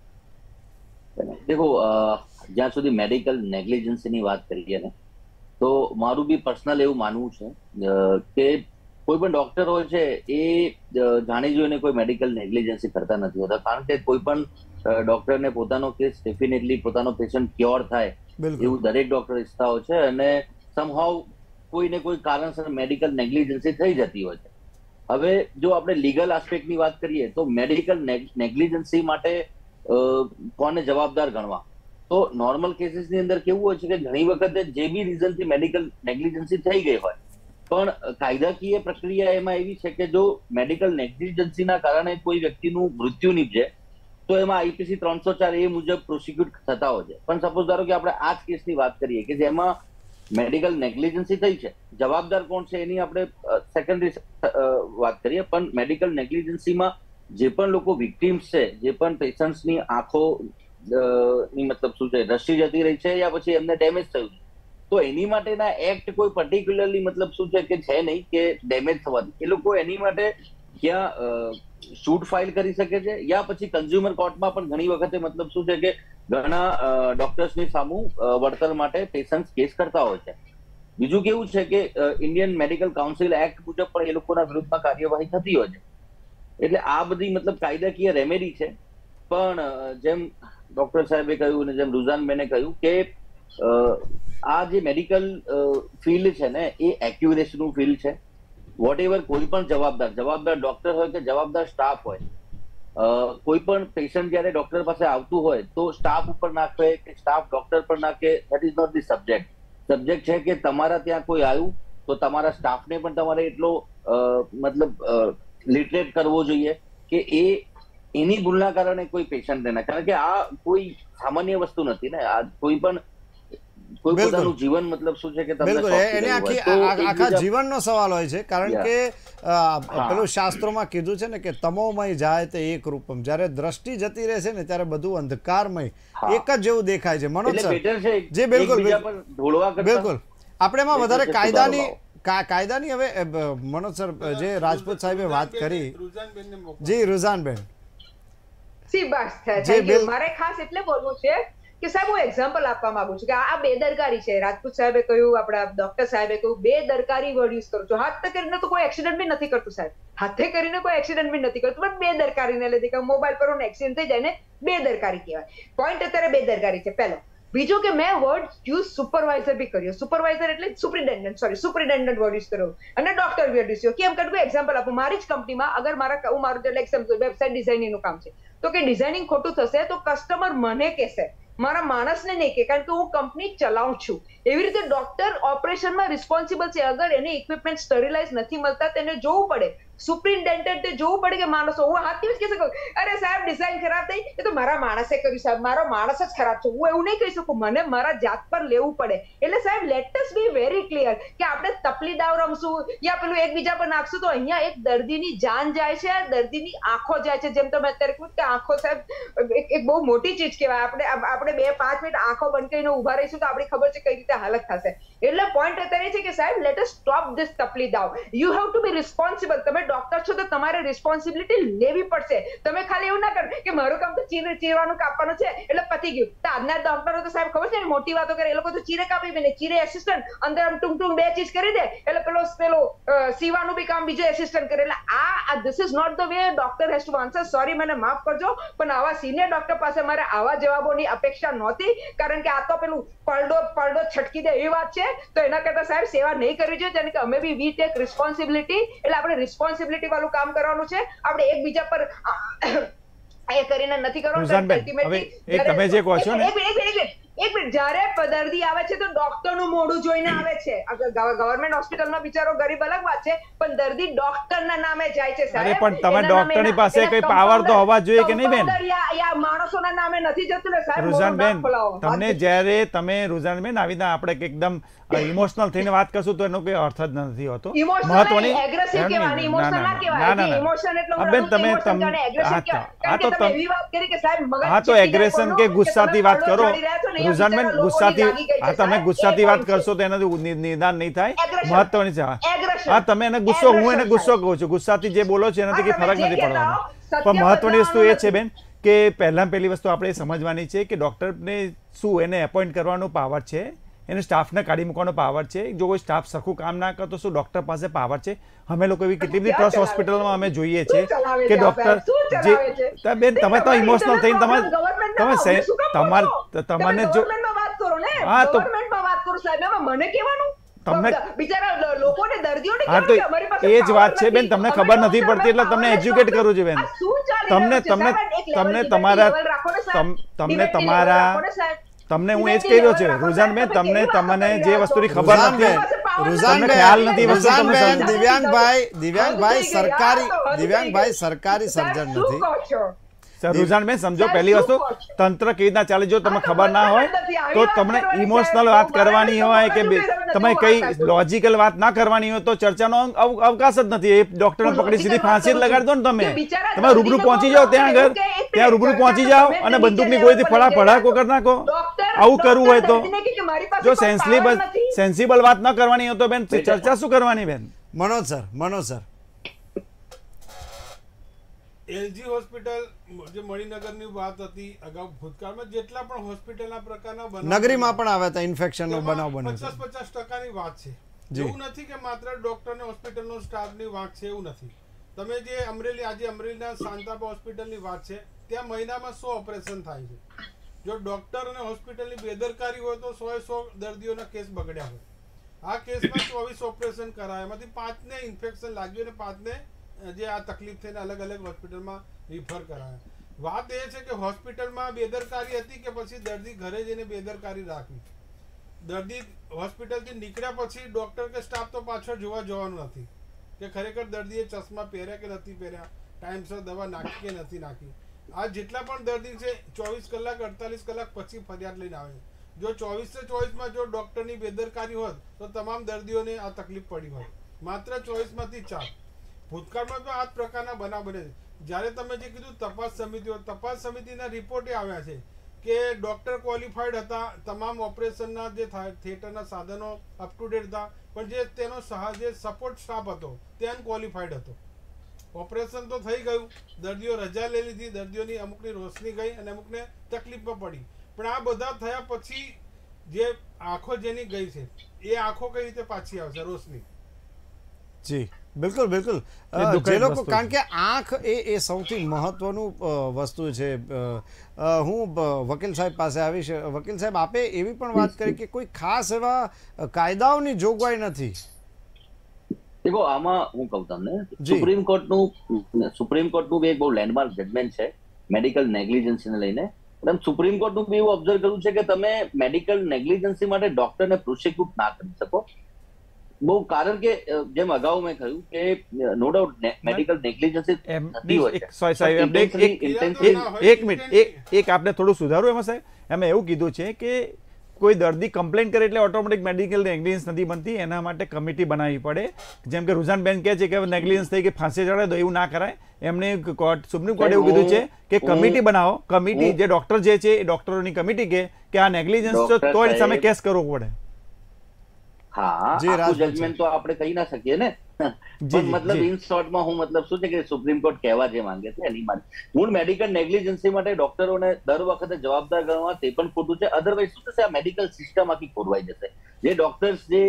દેખો, જ્યાં સુધી મેડિકલ નેગ્લિજન્સીની વાત કરીએ ને, તો મારું બી પર્સનલ એવું માનવું છે કે કોઈ પણ ડોક્ટર હોય છે એ જાણી જોઈને કોઈ મેડિકલ નેગ્લિજન્સી કરતા નથી હોતા. કારણ કે કોઈ પણ ડોક્ટરને પોતાનો કેસ ડેફિનેટલી પોતાનો પેશન્ટ ક્યોર થાય એવું દરેક ડોક્ટર ઈચ્છતા હોય છે. અને સમહાવ કોઈને કોઈ કારણસર મેડિકલ નેગ્લિજન્સી થઈ જતી હોય છે. હવે જો આપણે લીગલ આસ્પેક્ટની વાત કરીએ તો મેડિકલ નેગ્લિજન્સી માટે કોને જવાબદાર ગણવા, તો નોર્મલ કેસીસની અંદર કેવું હોય છે કે ઘણી વખતે જે બી રીઝનથી મેડિકલ નેગ્લિજન્સી થઈ ગઈ હોય, પણ કાયદાકીય પ્રક્રિયા એમાં એવી છે કે જો મેડિકલ નેગ્લિજન્સીના કારણે કોઈ વ્યક્તિનું મૃત્યુ નીપજે તો એમાં આઈપીસી ત્રણસો ચાર એ મુજબ પ્રોસિક્યુટ થતા હોય છે. પણ સપોઝ ધારો કે આપણે આ જ કેસની વાત કરીએ કે જેમાં મેડિકલ નેગ્લિજન્સી થઈ છે, જવાબદાર કોણ છે એની આપણે સેકન્ડરી વાત કરીએ. પણ મેડિકલ નેગ્લિજન્સીમાં જે પણ લોકો વિક્ટિમ્સ છે, જે પણ પેશન્ટ્સની આંખો ની મતલબ શું છે દ્રષ્ટિ જતી રહી છે યા પછી એમને ડેમેજ થયું છે, તો એની માટેના એક્ટ કોઈ પર્ટિક્યુલરલી મતલબ શું છે કે છે નહીં કે ડેમેજ થવાથી. એ લોકો એની માટે ક્યાં શૂટ ફાઇલ કરી શકે છે, યા પછી કન્ઝ્યુમર કોર્ટમાં પણ ઘણી વખતે મતલબ શું છે કે ઘણા ડોક્ટર્સની સામું વળતર માટે પેશન્ટ કેસ કરતા હોય છે. બીજું કેવું છે કે ઇન્ડિયન મેડિકલ કાઉન્સિલ એક્ટ મુજબ પણ એ લોકોના વિરુદ્ધમાં કાર્યવાહી થતી હોય છે. એટલે આ બધી મતલબ કાયદાકીય રેમેડી છે. પણ જેમ ડોક્ટર સાહેબે કહ્યું ને જેમ રુઝાનબેને કહ્યું કે આ જે મેડિકલ ફિલ્ડ છે ને એ એક્યુરેસીનું ફિલ્ડ છે. વોટ એવર કોઈ પણ જવાબદાર જવાબદાર ડોક્ટર હોય કે જવાબદાર સ્ટાફ હોય, કોઈ પણ પેશન્ટ જયારે ડોક્ટર પાસે આવતું હોય તો સ્ટાફ ઉપર નાખે કે સ્ટાફ ડોક્ટર પર નાખે, that is not the subject. Subject છે કે તમારા ત્યાં કોઈ આવ્યું તો તમારા સ્ટાફને પણ તમારે એટલો મતલબ લિટરેટ કરવો જોઈએ કે એ એની ભૂલના કારણે કોઈ પેશન્ટને ના, કારણ કે આ કોઈ સામાન્ય વસ્તુ નથી ને. આ કોઈ પણ કોઈ પોતાનું જીવન મતલબ શું છે કે બિલકુલ એને આખી આખા જીવનનો સવાલ હોય છે. કારણ કે પેલું શાસ્ત્રોમાં કીધું છે ને કે તમોમય જાય તે એક રૂપમ, જ્યારે દ્રષ્ટિ જતી રહે છે ને ત્યારે બધું અંધકારમય એક જ જેવું દેખાય છે. મનોજ સર જી બિલકુલ બિલકુલ આપણે એમાં વધારે કાયદાની કાયદાની હવે મનોજ સર જે રાજપૂત સાહેબે વાત કરી, જી રુઝાનબેન સી બસ મારે ખાસ એટલે બોલવું છે કે સાહેબ હું એક્ઝામ્પલ આપવા માંગુ છું કે આ બેદરકારી છે. રાજપૂત સાહેબે કહ્યું, આપણા ડોક્ટર સાહેબે કહ્યું, બેદરકારી વર્ડ યુઝ કરું છું. હાથ કરીને તો કોઈ એક્સિડન્ટ બી નથી કરતું સાહેબ, હાથે કરીને કોઈ એક્સિડન્ટ બી નથી કરતું, પણ બેદરકારીને લીધે કે મોબાઈલ પર એક્સિડન્ટ થઈ જાય ને બેદરકારી કહેવાય. પોઈન્ટ અત્યારે બેદરકારી છે પહેલો. બીજું કે મેં વર્ડ યુઝ સુપરવાઇઝર બી કર્યો. સુપરવાઇઝર એટલે superintendent, sorry superintendent word use કર્યો અને ડોક્ટર વર્ડ યુઝ કર્યો. કેમ કે એક્ઝામ્પલ આપું, મારી જ કંપનીમાં અગર મારા હું મારું એટલે એક્ઝામ્પલ વેબસાઇટ ડિઝાઇનિંગનું કામ છે તો કે ડિઝાઇનિંગ ખોટું થશે તો કસ્ટમર મને કહેશે, મારા માણસને નહીં કે, કારણ કે હું કંપની ચલાવું છું. એવી રીતે ડોક્ટર ઓપરેશનમાં રિસ્પોન્સિબલ છે. અગર એને ઇક્વિપમેન્ટ સ્ટરીલાઇઝ નથી મળતા તેને જોવું પડે, સુપ્રિન્ટેન્ડન્ટે જોવું પડે કે માણસો. હું હાથથી જ કહી શકું અરે સાહેબ ડિઝાઇન ખરાબ થઈ, એ તો મારા માણસે કર્યું સાહેબ, મારો માણસ જ ખરાબ છે. હું એવું નહીં કહી શકું, મને મારા જાત પર લેવું પડે. એટલે સાહેબ let us be very clear કે આપણે તપલી દાવ રમશું યા પેલું એકબીજા પર નાખશું તો અહીંયા એક દર્દીની જાન જાય છે, દર્દીની આંખો જાય છે. જેમ તમે અત્યારે કહ્યું કે આંખો સાહેબ એક બહુ મોટી ચીજ કહેવાય. આપણે આપણે બે પાંચ મિનિટ આંખો બંધ કરીને ઉભા રહીશું તો આપણી ખબર છે કઈ રીતે હાલત થશે. એટલે પોઈન્ટ અત્યારે છે કે સાહેબ લેટ અસ સ્ટોપ ધીસ તપલી દાવ. You have to be responsible. તમે ડોક્ટર છો તો તમારે રિસ્પોન્સિબિલિટી લેવી પડશે. તમે ખાલી એવું ના કરો કે મારું કામ તો ચીરે ચીરવાનું કાપવાનું છે એટલે પતી ગયું. તો આજના ડોક્ટરો તો સાહેબ ખબર છે ને મોટી વાતો કરે, એ લોકો તો ચીરે કાપી દે, ચીરે એસિસ્ટન્ટ અંદર આમ ટુંગ ટુંગ બે ચીજ કરી દે એટલે પેલો પેલો સીવાનું બી કામ બીજો એસિસ્ટન્ટ કરે. એટલે આ this is not the way doctor has to answer. Sorry મને માફ કરજો પણ આવા સિનિયર ડોક્ટર પાસે મારે આવા જવાબોની અપેક્ષા નહોતી, કારણ કે આ તો પેલું પડડો પડડો છટકી દે એવી વાત છે. તો એના કરતા સાહેબ સેવા નહીં કરવી જોઈએ, કારણ કે અમે બી વી ટેક રિસ્પોન્સિબિલિટી. એટલે આપણે રિસ્પોન્સિબિલિટી વાળું કામ કરવાનું છે. આપણે એકબીજા પર એ કરીને નથી કરવાનું. તમે જે કહો છો ને એક મિનિટ, જયારે દર્દી આવે છે તો ડોક્ટરનું મોઢું જોઈને આવે છે. ગવર્મેન્ટ હોસ્પિટલમાં બિચારો ગરીબ અલગ વાત છે, પણ દર્દી ડોક્ટરના નામે જાય છે સાહેબ. પણ તમે ડોક્ટરની પાસે કઈ પાવર તો હોવા જોઈએ કે નહીં બેન? માણસોના નામે નથી જતું ને સાહેબ. રુઝાનબેન તમને જ્યારે તમે રુઝાનબેન આવી રીતે આપણે એકદમ ઇમોશનલ થઈને વાત કરશું તો એનો કોઈ અર્થ જ નથી હોતો. મહત્વની બેન તમે હા તો એગ્રેશન કે ગુસ્સાથી વાત કરો રુઝાનબેન, ગુસ્સાથી હા તમે ગુસ્સાથી વાત કરશો તો એનાથી નિદાન નહીં થાય. મહત્વની છે હા તમે એને ગુસ્સો, હું એને ગુસ્સો કહું છું, ગુસ્સાથી જે બોલો છો એનાથી કઈ ફરક નથી પડવાનો. પણ મહત્વની વસ્તુ એ છે બેન કે પહેલા પહેલી વસ્તુ આપણે સમજવાની છે કે ડોક્ટરને શું એને એપોઇન્ટ કરવાનો પાવર છે, એને સ્ટાફને કાઢી મૂકવાનો પાવર છે. જો કોઈ સ્ટાફ સરખું કામ ના કરતો શું ડોક્ટર પાસે પાવર છે? અમે લોકો એવી કેટલી બધી ટ્રસ્ટ હોસ્પિટલમાં અમે જોઈએ છીએ કે ડોક્ટર જે બેન તમે તો ઇમોશનલ થઈને તમારે તમે તમારે તમને જો હા તો મને કહેવાનું તમને બિચારા લોકોને દર્દીઓને હા તો એ જ વાત છે બેન, તમને ખબર નથી પડતી એટલે તમને એજ્યુકેટ કરવું છે બેન. તમને તમને તમને તમારા તમને તમારા તમને હું એ જ કહી રહ્યો છું રુઝાનબેન, તમને તમને જે વસ્તુની ખબર નથી, તમને ખ્યાલ નથી વસ્તુ તમને સમજ. દિવ્યાંગભાઈ દિવ્યાંગભાઈ સરકારી દિવ્યાંગભાઈ સરકારી સર્જન નથી. રુઝાનબેન સમજો, પહેલી વસ્તુ તંત્ર કેવી રીતના ચાલે જો તમને ખબર ના હોય તો તમને ઇમોશનલ વાત કરવાની હોય કે તમે કઈ લોજિકલ વાત ના કરવાની હોય તો ચર્ચાનો અવકાશ જ નથી. એ ડોક્ટરને પકડી સીધી ફાંસી જ લગાડી દો ને. તમે તમે રૂબરૂ પહોંચી જાઓ ત્યાં આગળ, ત્યાં રૂબરૂ પહોંચી જાઓ અને બંદૂકની ગોળીથી ફળા ફળાકો કરી નાખો. આવું કરવું હોય તો જો સેન્સિબલ સેન્સિબલ વાત ન કરવાની હોય તો બેન ચર્ચા શું કરવાની બેન? Manoj sir Manoj sir LG hospital જે મણિનગરની વાત હતી અગાઉ ભૂતકાળમાં જેટલા પણ હોસ્પિટલના પ્રકારના બનાવ નગરીમાં પણ આવ્યા હતા ઇન્ફેક્શનનો બનાવ બન્યો છે. પચાસ પચાસ ટકાની વાત છે. જી. એવું નથી કે માત્ર ડોક્ટર ને હોસ્પિટલનો સ્ટાફની વાત છે, એવું નથી. તમે જે અમરેલી આજે અમરેલીના શાંતાબા હોસ્પિટલની વાત છે, ત્યાં મહિનામાં સો ઓપરેશન થાય છે. જો ડોક્ટર અને હોસ્પિટલની બેદરકારી હોય તો સો સો દર્દીઓના કેસ બગડ્યા હોય. આ કેસમાં ચોવીસ ઓપરેશન કરાયા, એમાંથી પાંચને ઇન્ફેક્શન લાગ્યું અને પાંચને જે આ તકલીફ થઈને અલગ અલગ હોસ્પિટલમાં રિફર કરાયા. વાત એ છે કે હોસ્પિટલમાં બેદરકારી હતી કે પછી દર્દી ઘરે જઈને બેદરકારી રાખવી. દર્દી હોસ્પિટલથી નીકળ્યા પછી ડોક્ટર કે સ્ટાફ તો પાછળ જોવા જવાનું નથી કે ખરેખર દર્દીએ ચશ્મા પહેર્યા કે નથી પહેર્યા, ટાઈમસર દવા નાખી કે નથી નાખી. આ જેટલા પણ દર્દી છે ચોવીસ કલાક અડતાલીસ કલાક પછી ફરિયાદ લઈને આવે છે. જો ચોવીસે ચોવીસમાં જો ડોક્ટરની બેદરકારી હોત તો તમામ દર્દીઓને આ તકલીફ પડી હોત. માત્ર ચોવીસમાંથી ચાર. ભૂતકાળમાં તો આ જ પ્રકારના બનાવ બને છે. જ્યારે તમે જે કીધું તપાસ સમિતિઓ, તપાસ સમિતિના રિપોર્ટે આવ્યા છે કે ડોક્ટર ક્વોલિફાઈડ હતા, તમામ ઓપરેશનના જે થિયેટરના સાધનો અપ ટુ ડેટ હતા, પણ જે તેનો જે સપોર્ટ સ્ટાફ હતો તે અનક્વોલિફાઈડ હતો. ઓપરેશન તો થઈ ગયું, દર્દીઓ રજા લઈ લીધી, દર્દીઓની અમુકની રોશની ગઈ અને અમુકને તકલીફમાં પડી. પણ આ બધા થયા પછી જે આંખો જેની ગઈ છે એ આંખો કઈ રીતે પાછી આવશે રોશની? જી બિલકુલ બિલકુલ. જે લોકો, કારણ કે આંખ એ એ સૌથી મહત્વનું વસ્તુ છે. હું વકીલ સાહેબ પાસે આવીશ. વકીલ સાહેબ, આપે એવી પણ વાત કરી કે કોઈ ખાસ એવા કાયદાઓની જોગવાઈ નથી. દેખો, આમાં હું કહું તમને, સુપ્રીમ કોર્ટનું સુપ્રીમ કોર્ટનું બી એક બહુ લેન્ડમાર્ક જજમેન્ટ છે મેડિકલ નેગ્લિજન્સીને લઈને. સુપ્રીમ કોર્ટનું બી એવું ઓબ્ઝર્વ કર્યું છે કે તમે મેડિકલ નેગ્લિજન્સી માટે ડોક્ટરને પ્રોસિક્યુટ ના કરી શકો. બહુ, કારણ કે જેમ અગાઉ મેં કહ્યું કે નો ડાઉટ મેડિકલ નેગ્લિજન્સી થતી હોય છે. સોરી સાહેબ, એક મિનિટ, એક આપણે થોડું સુધારું એમાં સાહેબ. એમાં એવું કીધું છે કે કોઈ દર્દી કમ્પ્લેન કરે એટલે ઓટોમેટિક મેડિકલ નેગ્લિજન્સ નથી બનતી, એના માટે કમિટી બનાવવી પડે. જેમ કે રુઝાનબેન કહે છે કે નેગ્લિજન્સ થઈ કે ફાંસી ચડાવે તો એવું ના કરાય. એમને કોર્ટ સુપ્રીમ કોર્ટે એવું કીધું છે કે કમિટી બનાવો. કમિટી જે ડોક્ટર જે છે એ ડોક્ટરોની કમિટી કે કે આ નેગ્લિજન્સ છે તો એની સામે કેસ કરવો પડે. હા, આખું જજમેન્ટ તો આપણે કહી ના શકીએ ને, પણ મતલબ ઇન શોર્ટમાં હું મતલબ શું છે કે સુપ્રીમ કોર્ટ કહેવા જે માંગે છે એની માટે હું મેડિકલ નેગ્લિજન્સી માટે ડોક્ટરોને દર વખતે જવાબદાર ગણવા તે પણ ખોટું છે. અધરવાઇઝ શું થશે, આ મેડિકલ સિસ્ટમ આખી ખોરવાઈ જશે. જે ડોક્ટર્સ જે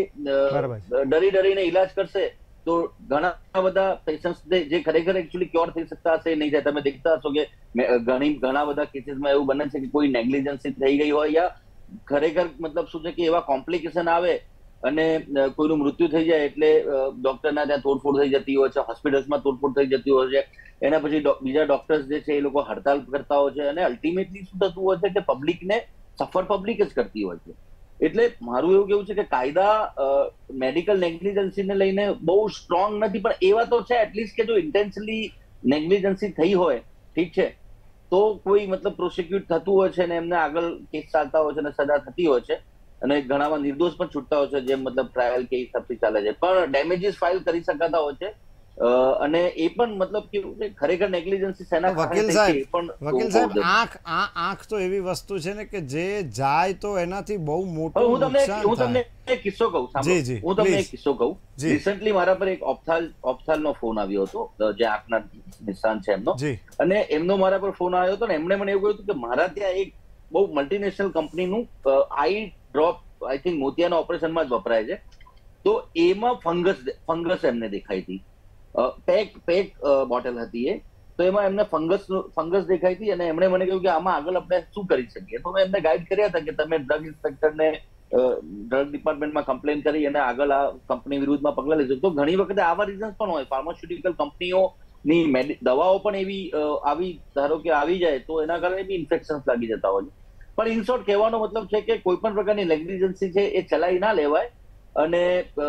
ડરી ડરીને ઇલાજ કરશે તો ઘણા બધા પેશન્ટ્સ જે ખરેખર એકચ્યુઅલી ક્યોર થઈ શકતા હશે નહીં જાય. તમે દેખતા હશો કે ઘણી ઘણા બધા કેસીસમાં એવું બને છે કે કોઈ નેગ્લિજન્સી થઈ ગઈ હોય યા ખરેખર મતલબ શું છે કે એવા કોમ્પ્લિકેશન આવે અને કોઈનું મૃત્યુ થઈ જાય એટલે ડોક્ટરના ત્યાં તોડફોડ થઈ જતી હોય છે, હોસ્પિટલ્સમાં તોડફોડ થઈ જતી હોય છે. એના પછી બીજા ડોક્ટર્સ જે છે એ લોકો હડતાલ કરતા હોય છે અને અલ્ટિમેટલી શું થતું હોય છે કે પબ્લિકને સફર પબ્લિક જ કરતી હોય છે. એટલે મારું એવું કેવું છે કે કાયદા મેડિકલ નેગ્લિજન્સીને લઈને બહુ સ્ટ્રોંગ નથી, પણ એવા તો છે એટલીસ્ટ કે જો ઇન્ટેન્શનલી નેગ્લિજન્સી થઈ હોય, ઠીક છે, તો કોઈ મતલબ પ્રોસિક્યુટ થતું હોય છે અને એમને આગળ કેસ ચાલતા હોય છે અને સજા થતી હોય છે અને ઘણામાં નિર્દોષ પણ છૂટતા હોય છે, જેમ મતલબ ટ્રાયલ કે હિસાબથી ચાલે છે. પણ ડેમેજીસ ફાઇલ કરી શકાતા હોય છે અને એ પણ મતલબ કેવું છે ખરેખર નેગ્લિજન્સી સેના વકીલ સાહેબ વકીલ સાહેબ આંખ આ આંખ તો એવી વસ્તુ છે ને કે જે જાય તો એનાથી બહુ મોટું હું તમને નુકસાન હું તમને એક કિસ્સો કહું સાંભળો હું તમને એક કિસ્સો કહું રિસન્ટલી મારા પર એક ઓપ્થાલ ઓપ્થાલનો ફોન આવ્યો હતો જે આંખના નિષ્ણાત છે એમનો, અને એમનો મારા પર ફોન આવ્યો હતો ને એમણે મને એવું કહ્યું હતું કે મારા ત્યાં એક બહુ મલ્ટીનેશનલ કંપનીનું આઈ ડ્રોપ આઈ થિંક મોતિયાના ઓપરેશનમાં જ વપરાય છે, તો એમાં ફંગસ ફંગસ એમને દેખાઈ હતી. પેક પેક બોટલ હતી એ, તો એમાં એમને ફંગસ ફંગસ દેખાઈ હતી અને એમણે મને કહ્યું કે આમાં આગળ આપણે શું કરી શકીએ. તો મેં એમને ગાઈડ કર્યા હતા કે તમે ડ્રગ ઇન્સ્પેક્ટરને ડ્રગ ડિપાર્ટમેન્ટમાં કમ્પ્લેન કરી અને આગળ આ કંપની વિરુદ્ધમાં પગલાં લેજો. તો ઘણી વખતે આવા રીઝન્સ પણ હોય, ફાર્માસ્યુટિકલ કંપનીઓની દવાઓ પણ એવી આવી ધારો કે આવી જાય તો એના કારણે બી ઇન્ફેક્શન્સ લાગી જતા હોય છે. પણ ઇન શોર્ટ કહેવાનો મતલબ છે કે કોઈ પણ પ્રકારની નેગ્લિજન્સી છે એ ચલાવી ના લેવાય અને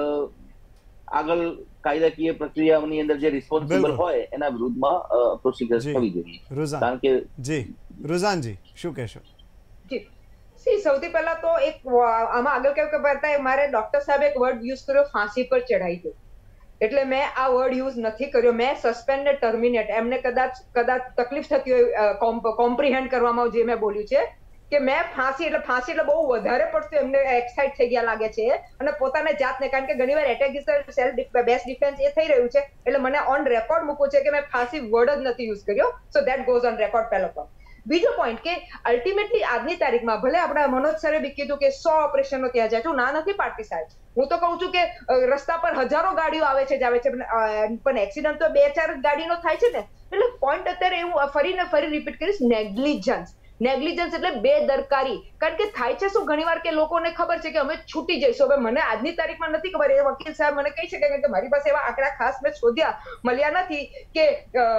આગળ કાયદાકીય પ્રક્રિયાની અંદર જે રિસ્પોન્સિબલ હોય એના વિરુદ્ધમાં પ્રોસિજર થવી જોઈએ. કારણ કે જી રુઝાનજી શું કહેશો? જી સી સૌથી પહેલા તો એક આમાં આગળ કેવું કે બતાય મારે ડોક્ટર સાહેબ એક વર્ડ યુઝ કર્યો, ફાંસી પર ચડાઈ દો, એટલે મેં આ વર્ડ યુઝ નથી કર્યો. મેં સસ્પેન્ડ ને ટર્મિનેટ, એમને કદાચ કદાચ તકલીફ થતી હોય કોમ્પ્રિહેન્ડ કરવામાં જે મેં બોલ્યું છે કે મેં ફાંસી એટલે ફાંસી એટલે બહુ વધારે પડતું એમને એક્સાઇટ થઈ ગયા લાગે છે અને પોતાને જાતને, કારણ કે ઘણીવાર attack is self best defence એ થઈ રહ્યું છે, એટલે મને ઓન રેકોર્ડ મૂકવું છે કે મેં ફાંસી વર્ડ જ નથી યુઝ કર્યો. So that goes on record. પહેલો પોઈન્ટ. બીજો પોઈન્ટ કે અલ્ટિમેટલી આજની તારીખમાં ભલે આપણા મનોજ સરે બી કીધું કે સો ઓપરેશનો ત્યાં જાય, હું ના નથી પાડતી સાહેબ. હું તો કહું છું કે રસ્તા પર હજારો ગાડીઓ આવે છે જ આવે છે, પણ એક્સિડન્ટ તો બે ચાર ગાડીનો થાય છે ને. એટલે પોઈન્ટ અત્યારે હું ફરીને ફરી રિપીટ કરીશ, નેગ્લિજન્સ. નેગ્લિજન્સ એટલે બેદરકારી. કારણ કે થાય છે શું ઘણીવાર કે લોકોને ખબર છે કે અમે છૂટી જઈશું. હવે મને આજની તારીખમાં નથી ખબર, એ વકીલ સાહેબ મને કહી શકે કે મારી પાસે એવા આંકડા ખાસ મેં શોધ્યા મળ્યા નથી કે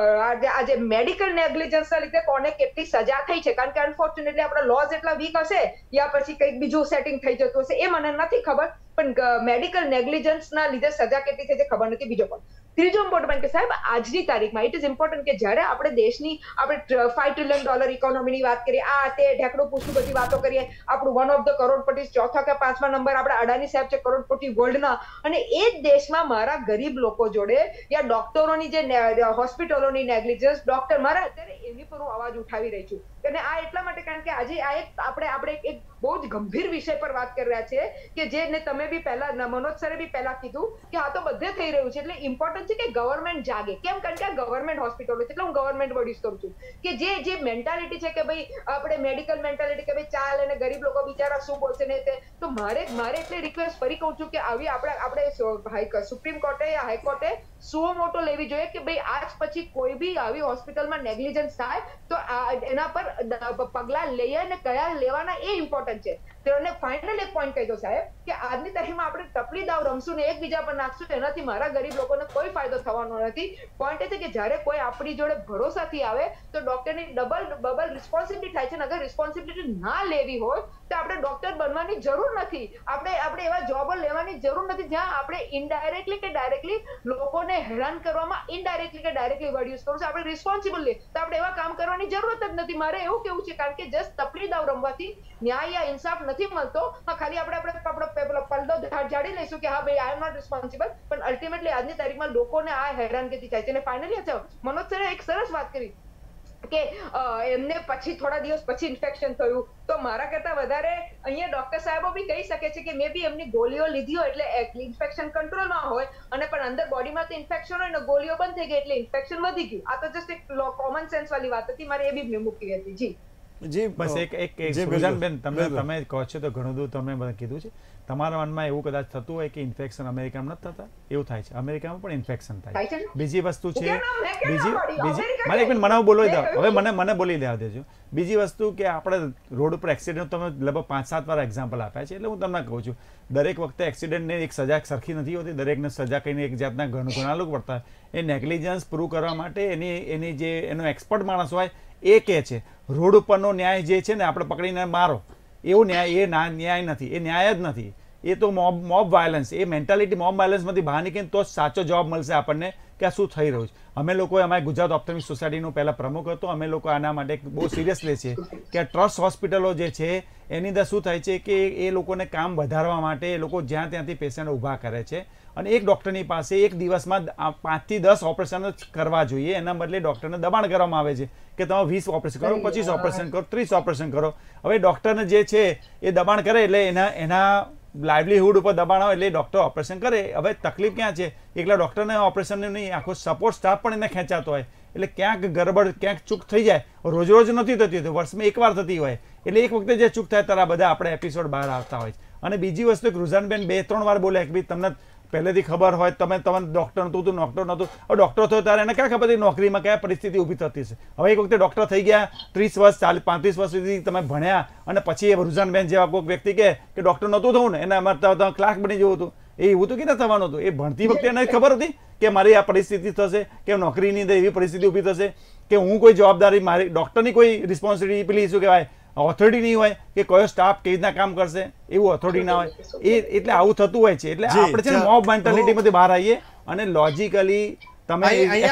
આજે મેડિકલ નેગ્લિજન્સના લીધે કોને કેટલી સજા થઈ છે. કારણ કે અનફોર્ચ્યુનેટલી આપણા લોઝ એટલા વીક હશે યા પછી કંઈક બીજું સેટિંગ થઈ જતું હશે, એ મને નથી ખબર, પણ મેડિકલ નેગ્લિજન્સના લીધે સજા કેટલી થઈ છે ખબર નથી. બીજો પણ ત્રીજો ઇમ્પોર્ટન્ટ કે સાહેબ આજની તારીખમાં ઇટ ઇઝ ઇમ્પોર્ટન્ટ કે જ્યારે આપણે દેશની આપણે ફાઈવ ટ્રિલિયન ડોલર ઇકોનોમીની વાત કરીએ, આ તે ઢેકડું પૂછતું બધી વાતો કરીએ, આપણું વન ઓફ ધ કરોડપતિ ચોથા કે પાંચમા નંબર આપણે અડાની સાહેબ છે કરોડપતિ વર્લ્ડના, અને એ જ દેશમાં મારા ગરીબ લોકો જોડે યા ડોક્ટરોની જે હોસ્પિટલોની નેગ્લિજન્સ, ડોક્ટર મારા અત્યારે એની પર હું અવાજ ઉઠાવી રહી છું. અને આ એટલા માટે કારણ કે આજે આ એક આપણે આપણે એક બહુ જ ગંભીર વિષય પર વાત કરી રહ્યા છે કે જે તમે બી પહેલા મનોજ સરે બી પહેલા કીધું કે આ તો બધે થઈ રહ્યું છે. એટલે ઇમ્પોર્ટન્ટ છે કે ગવર્મેન્ટ જાગે. કેમ? કારણ કે આ ગવર્મેન્ટ હોસ્પિટલો છે, એટલે હું ગવર્મેન્ટ વર્ડ યુઝ કરું છું કે જે જે મેન્ટાલિટી છે કે ભાઈ આપણે મેડિકલ મેન્ટાલિટી કે ભાઈ ચાલ અને ગરીબ લોકો બિચારા શું બોલશે ને તે, તો મારે મારે એટલે રિક્વેસ્ટ ફરી કહું છું કે આવી આપણે આપણે સુપ્રીમ કોર્ટે યા હાઈકોર્ટે સુઓ મોટો લેવી જોઈએ કે ભાઈ આજ પછી કોઈ બી આવી હોસ્પિટલમાં નેગ્લિજન્સ થાય તો એના પર પગલા લઈએ ને કયા લેવાના એ ઇમ્પોર્ટન્ટ છે. અને ફાઇનલ એક પોઈન્ટ કહી દો સાહેબ કે આજની તારીખમાં આપણે ટપલી દાવ રમશું ને એકબીજા પર નાખશું, એનાથી મારા ગરીબ લોકોને કોઈ ફાયદો થવાનો નથી. પોઈન્ટ એ છે કે જ્યારે કોઈ આપણી જોડે ભરોસાથી આવે તો ડોક્ટરની ડબલ ડબલ રિસ્પોન્સિબિલિટી થાય છે. અને અગર રિસ્પોન્સિબિલિટી ના લેવી હોય તો આપણે ડોક્ટર બનવાની જરૂર નથી. આપણે આપણે એવા જોબો લેવાની જરૂર નથી જ્યાં આપણે ઇનડાયરેક્ટલી કે ડાયરેક્ટલી લોકોને હેરાન કરવામાં, ઇનડાયરેક્ટલી કે ડાયરેક્ટલી વર્ડ યુઝ કરું છું, આપણે રિસ્પોન્સિબલ લે તો આપણે એવા કામ કરવાની જરૂરત જ નથી. મારે એવું કેવું છે કારણ કે જસ્ટ તપલી દાવ રમવાથી ન્યાય યા ઇન્સાફ નથી મળતો. હા, ખાલી આપણે આપણે પલડો જાડી લઈશું કે હા ભાઈ આઈ એમ નોટ રિસ્પોન્સિબલ, પણ અલ્ટિમેટલી આજની તારીખમાં લોકોને આ હેરાનગતિ થાય છે. અને ફાઇનલી અચ્છા મનોજ સરે એક સરસ વાત કરી કે એમને પછી થોડા દિવસ પછી ઇન્ફેક્શન થયું, તો મારા કરતા વધારે અહીંયા ડોક્ટર સાહેબો બી કહી શકે છે કે મે બી એમની ગોળીઓ લીધી હોય એટલે ઇન્ફેક્શન કંટ્રોલમાં હોય, અને પણ અંદર બોડીમાં તો ઇન્ફેક્શન હોય ને ગોળીઓ બંધ થઈ ગઈ એટલે ઇન્ફેક્શન વધી ગયું. આ તો જસ્ટ એક કોમન સેન્સ વાળી વાત હતી, મારે એ બી મૂકી હતી. જી જી બસ એક એક સુજાનબેન, તમે તમે કહો છો તો ઘણું બધું તમે મને કીધું છે. તમારા મનમાં એવું કદાચ થતું હોય કે ઇન્ફેક્શન અમેરિકામાં નથી થતા, એવું થાય છે. અમેરિકામાં પણ ઇન્ફેક્શન થાય છે. બીજી વસ્તુ છે, બીજી બીજી મારે એક મિનિટ મને બોલવી દો, હવે મને મને બોલી દેવા દેજો. બીજી વસ્તુ કે આપણે રોડ ઉપર એક્સિડન્ટ તમે લગભગ પાંચ સાત વાર એક્ઝામ્પલ આપ્યા છે, એટલે હું તમને કહું છું દરેક વખતે એક્સિડન્ટને એક સજા સરખી નથી હોતી, દરેકને સજા કહીને એક જાતના ઘણું ઘણા લોકો પડતા. એ નેગ્લિજન્સ પ્રૂવ કરવા માટે એની એની જે એનો એક્સપર્ટ માણસ હોય એ કહે છે રોડ ઉપરનો ન્યાય જે છે ને આપણે પકડીને મારો, એવો ન્યાય એ ના ન્યાય નથી, એ ન્યાય જ નથી. એ તો મોબ મોબ વાયલન્સ, એ મેન્ટાલિટી મોબ વાયલન્સમાંથી બહાર નીકળીને તો જ સાચો જવાબ મળશે આપણને કે આ શું થઈ રહ્યું છે. અમે લોકો અમારી ગુજરાત ઓપ્થોમિક સોસાયટીનું પહેલાં પ્રમુખ હતો, અમે લોકો આના માટે બહુ સિરિયસ લે છે કે ટ્રસ્ટ હોસ્પિટલો જે છે એની અંદર શું થાય છે કે એ લોકોને કામ વધારવા માટે એ લોકો જ્યાં ત્યાંથી પેશન્ટ ઊભા કરે છે, અને એક ડૉક્ટરની પાસે એક દિવસમાં પાંચથી દસ ઓપરેશન કરવા જોઈએ, એના બદલે ડૉક્ટરને દબાણ કરવામાં આવે છે કે તમે વીસ ઓપરેશન કરો, પચીસ ઓપરેશન કરો, ત્રીસ ઓપરેશન કરો. હવે ડૉક્ટરને જે છે એ દબાણ કરે એટલે એના એના લાઇવલીહુડ ઉપર દબાણ આવે એટલે ડૉક્ટર ઓપરેશન કરે. હવે તકલીફ ક્યાં છે, એકલા ડૉક્ટરને ઓપરેશનનું નહીં, આખો સપોર્ટ સ્ટાફ પણ એને ખેંચાતો હોય, એટલે ક્યાંક ગરબડ ક્યાંક ચૂક થઈ જાય. રોજ રોજ નથી થતી હોતી, વર્ષમાં એકવાર થતી હોય, એટલે એક વખતે જે ચૂક થાય તારા બધા આપણે એપિસોડ બહાર આવતા હોય છે. અને બીજી વસ્તુ રુઝાનબેન બે ત્રણ વાર બોલે કે ભાઈ તમને પહેલેથી ખબર હોય, તમે તમે ડૉક્ટર નહોતું તું ડૉક્ટર નહોતું, હવે ડૉક્ટર થયો ત્યારે એને ક્યાં ખબર હતી નોકરીમાં કયા પરિસ્થિતિ ઊભી થતી છે. હવે એક વખતે ડૉક્ટર થઈ ગયા, ત્રીસ વર્ષ ચાલીસ પાંત્રીસ વર્ષ સુધી તમે ભણ્યા, અને પછી એ રુઝાનબેન જેવા કોઈક વ્યક્તિ કહે કે ડૉક્ટર નહોતું થવું ને, એને અમારે ક્લાર્ક બની જવું હતું, એ એવું તો કેતા થવાનું હતું. એ ભણતી વખતે એને ખબર હતી કે મારી આ પરિસ્થિતિ થશે, કે નોકરીની અંદર એવી પરિસ્થિતિ ઊભી થશે કે હું કોઈ જવાબદારી મારી ડૉક્ટરની કોઈ રિસ્પોન્સિબિલિટી પેલી શું કહેવાય ઓથોરિટી નહીં હોય કે કયો સ્ટાફ કેવી રીતના કામ કરશે, એવું ઓથોરિટી ના હોય. એ એટલે આવું થતું હોય છે. એટલે આપણે છે ને મોબ મેન્ટાલિટીમાંથી બહાર આવીએ અને લોજિકલી તમે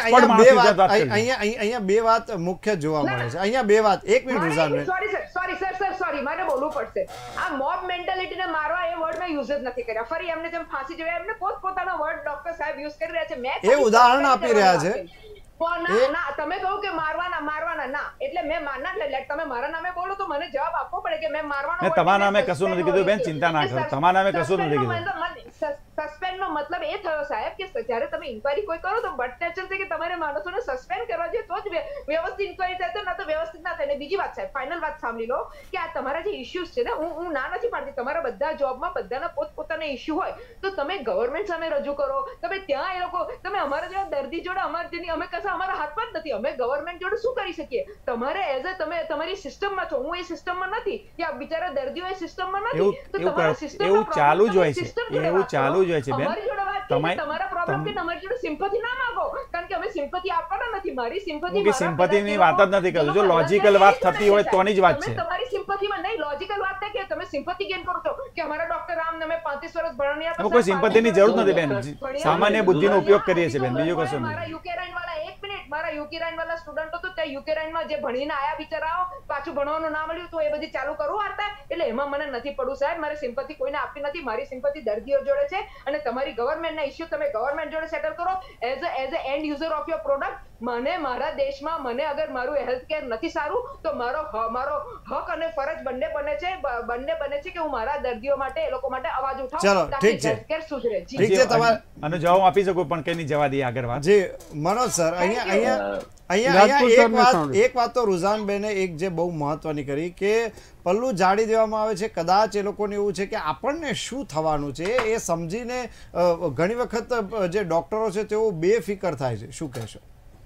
અહીંયા બે વાત મુખ્ય જોવા મળે છે. અહીંયા બે વાત, એક મિનિટ રુઝાનબેન, sorry sir sorry sir sir sorry મારે બોલવું પડશે. આ મોબ મેન્ટાલિટીને મારવા એ વર્ડ મેં યુઝ જ નથી કર્યા. ફરી એમને જેમ ફાંસી જેવા એમને પોત પોતાનો વર્ડ ડોક્ટર સાહેબ યુઝ કરી રહ્યા છે. મેં એ ઉદાહરણ આપી રહ્યા છે. ના ના તમે કહો કે મારવાના મારવાના ના એટલે મેં મારના એટલે તમે મારા નામે બોલો તો મને જવાબ આપવો પડે કે મેં મારવાનો તમારા નામે કશું નથી કીધું બેન, ચિંતા ના કરો, તમારા નામે કશું નથી કીધું. સસ્પેન્ડ નો મતલબ એ થયો સાહેબ કે જ્યારે તમે ઇન્ક્વાયરી કોઈ કરો તો બટ નેચર છે કે તમારે માણસોને સસ્પેન્ડ કરવા જોઈએ તો જ વ્યવસ્થિત ઇન્ક્વાયરી થાય, તો ના તો વ્યવસ્થિત ના થાય. બીજી વાત સાહેબ, ફાઇનલ વાત સાંભળી લો કે આ તમારા જે ઇશ્યુઝ છે ને, હું હું ના નથી પાડતી, તમારા બધા જોબમાં બધાના પોતપોતાના ઇશ્યુ હોય તો તમે ગવર્મેન્ટ સામે રજૂ કરો. તમે ત્યાં એ લોકો તમે અમારા જેવા દર્દી જોડે અમારે જેની અમે કશા અમારા હાથમાં જ નથી, અમે ગવર્મેન્ટ જોડે શું કરી શકીએ? તમારે એઝ અ તમે તમારી સિસ્ટમમાં છો, હું એ સિસ્ટમમાં નથી, કે બિચારા દર્દીઓ એ સિસ્ટમમાં નથી, તો તમારા સિસ્ટમ એવું ચાલુ જ હોય છે, એવું ચાલુ જ હોય છે બેન. તમારા પ્રોબ્લેમ કે તમારી જોડે સિમ્પથી ના માંગો, કારણ કે અમે સિમ્પથી આપવાના નથી. મારી સિમ્પથી કે સિમ્પથીની વાત જ નથી કરતો, જો લોજિકલ વાત થતી હોય તોની જ વાત છે. તમારી સિમ્પથીમાં નહીં, લોજિકલ વાત થાય કે તમે સિમ્પથી ગેઇન કરો છો કે અમારા ડોક્ટર રામ ને પાંત્રીસ વર્ષ ભણ્યા, અમે કોઈ સિમ્પથીની જરૂર નથી બેન, સામાન્ય બુદ્ધિનો ઉપયોગ કરીએ છીએ બેન, બીજું કશું નહીં. મારા યુકેરાઇન વાળા એક મિનિટ મારા યુકેરાઇન વાળા સ્ટુડન્ટો તો ત્યાં યુકેરાઇનમાં જે ભણીને આયા બિચારાઓ, પાછું ભણવાનું ના મળ્યું તો એ બધી ચાલુ કરવું હતા, એટલે એમાં મને નથી પડવું સાહેબ. મારી સિમ્પથી કોઈને આપી નથી, મારી સિમ્પથી દર્દીઓ જોડે છે, અને તમારી ગવર્મેન્ટના ઇશ્યુ તમે ગવર્મેન્ટ જોડે સેટલ કરો as a as a end user of your product. મને મારા દેશમાં મને અગર મારું હેલ્થ કેર નથી સારું તો મારો મારો હક અને ફરજ બંને બને છે બંને બને છે કે હું મારા દર્દીઓ માટે એ લોકો માટે અવાજ ઉઠાવું, તાકી હેલ્થ કેર સુધરે. ઠીક છે, તમારે અને જવાબ આપી શકો પણ કઈ નહીં જવા દઈએ આગળ વાત. જી મનોજ સર, અહીંયા અહીંયા અહીંયા અહીંયા એક વાત એક વાત તો રુઝાનબેને એક જે બહુ મહત્વની કરી કે પલ્લું જાડી દેવામાં આવે છે, કદાચ એ લોકોને એવું છે કે આપણને શું થવાનું છે એ સમજીને ઘણી વખત જે ડોક્ટરો છે તેઓ બેફિકર થાય છે. શું કહેશો?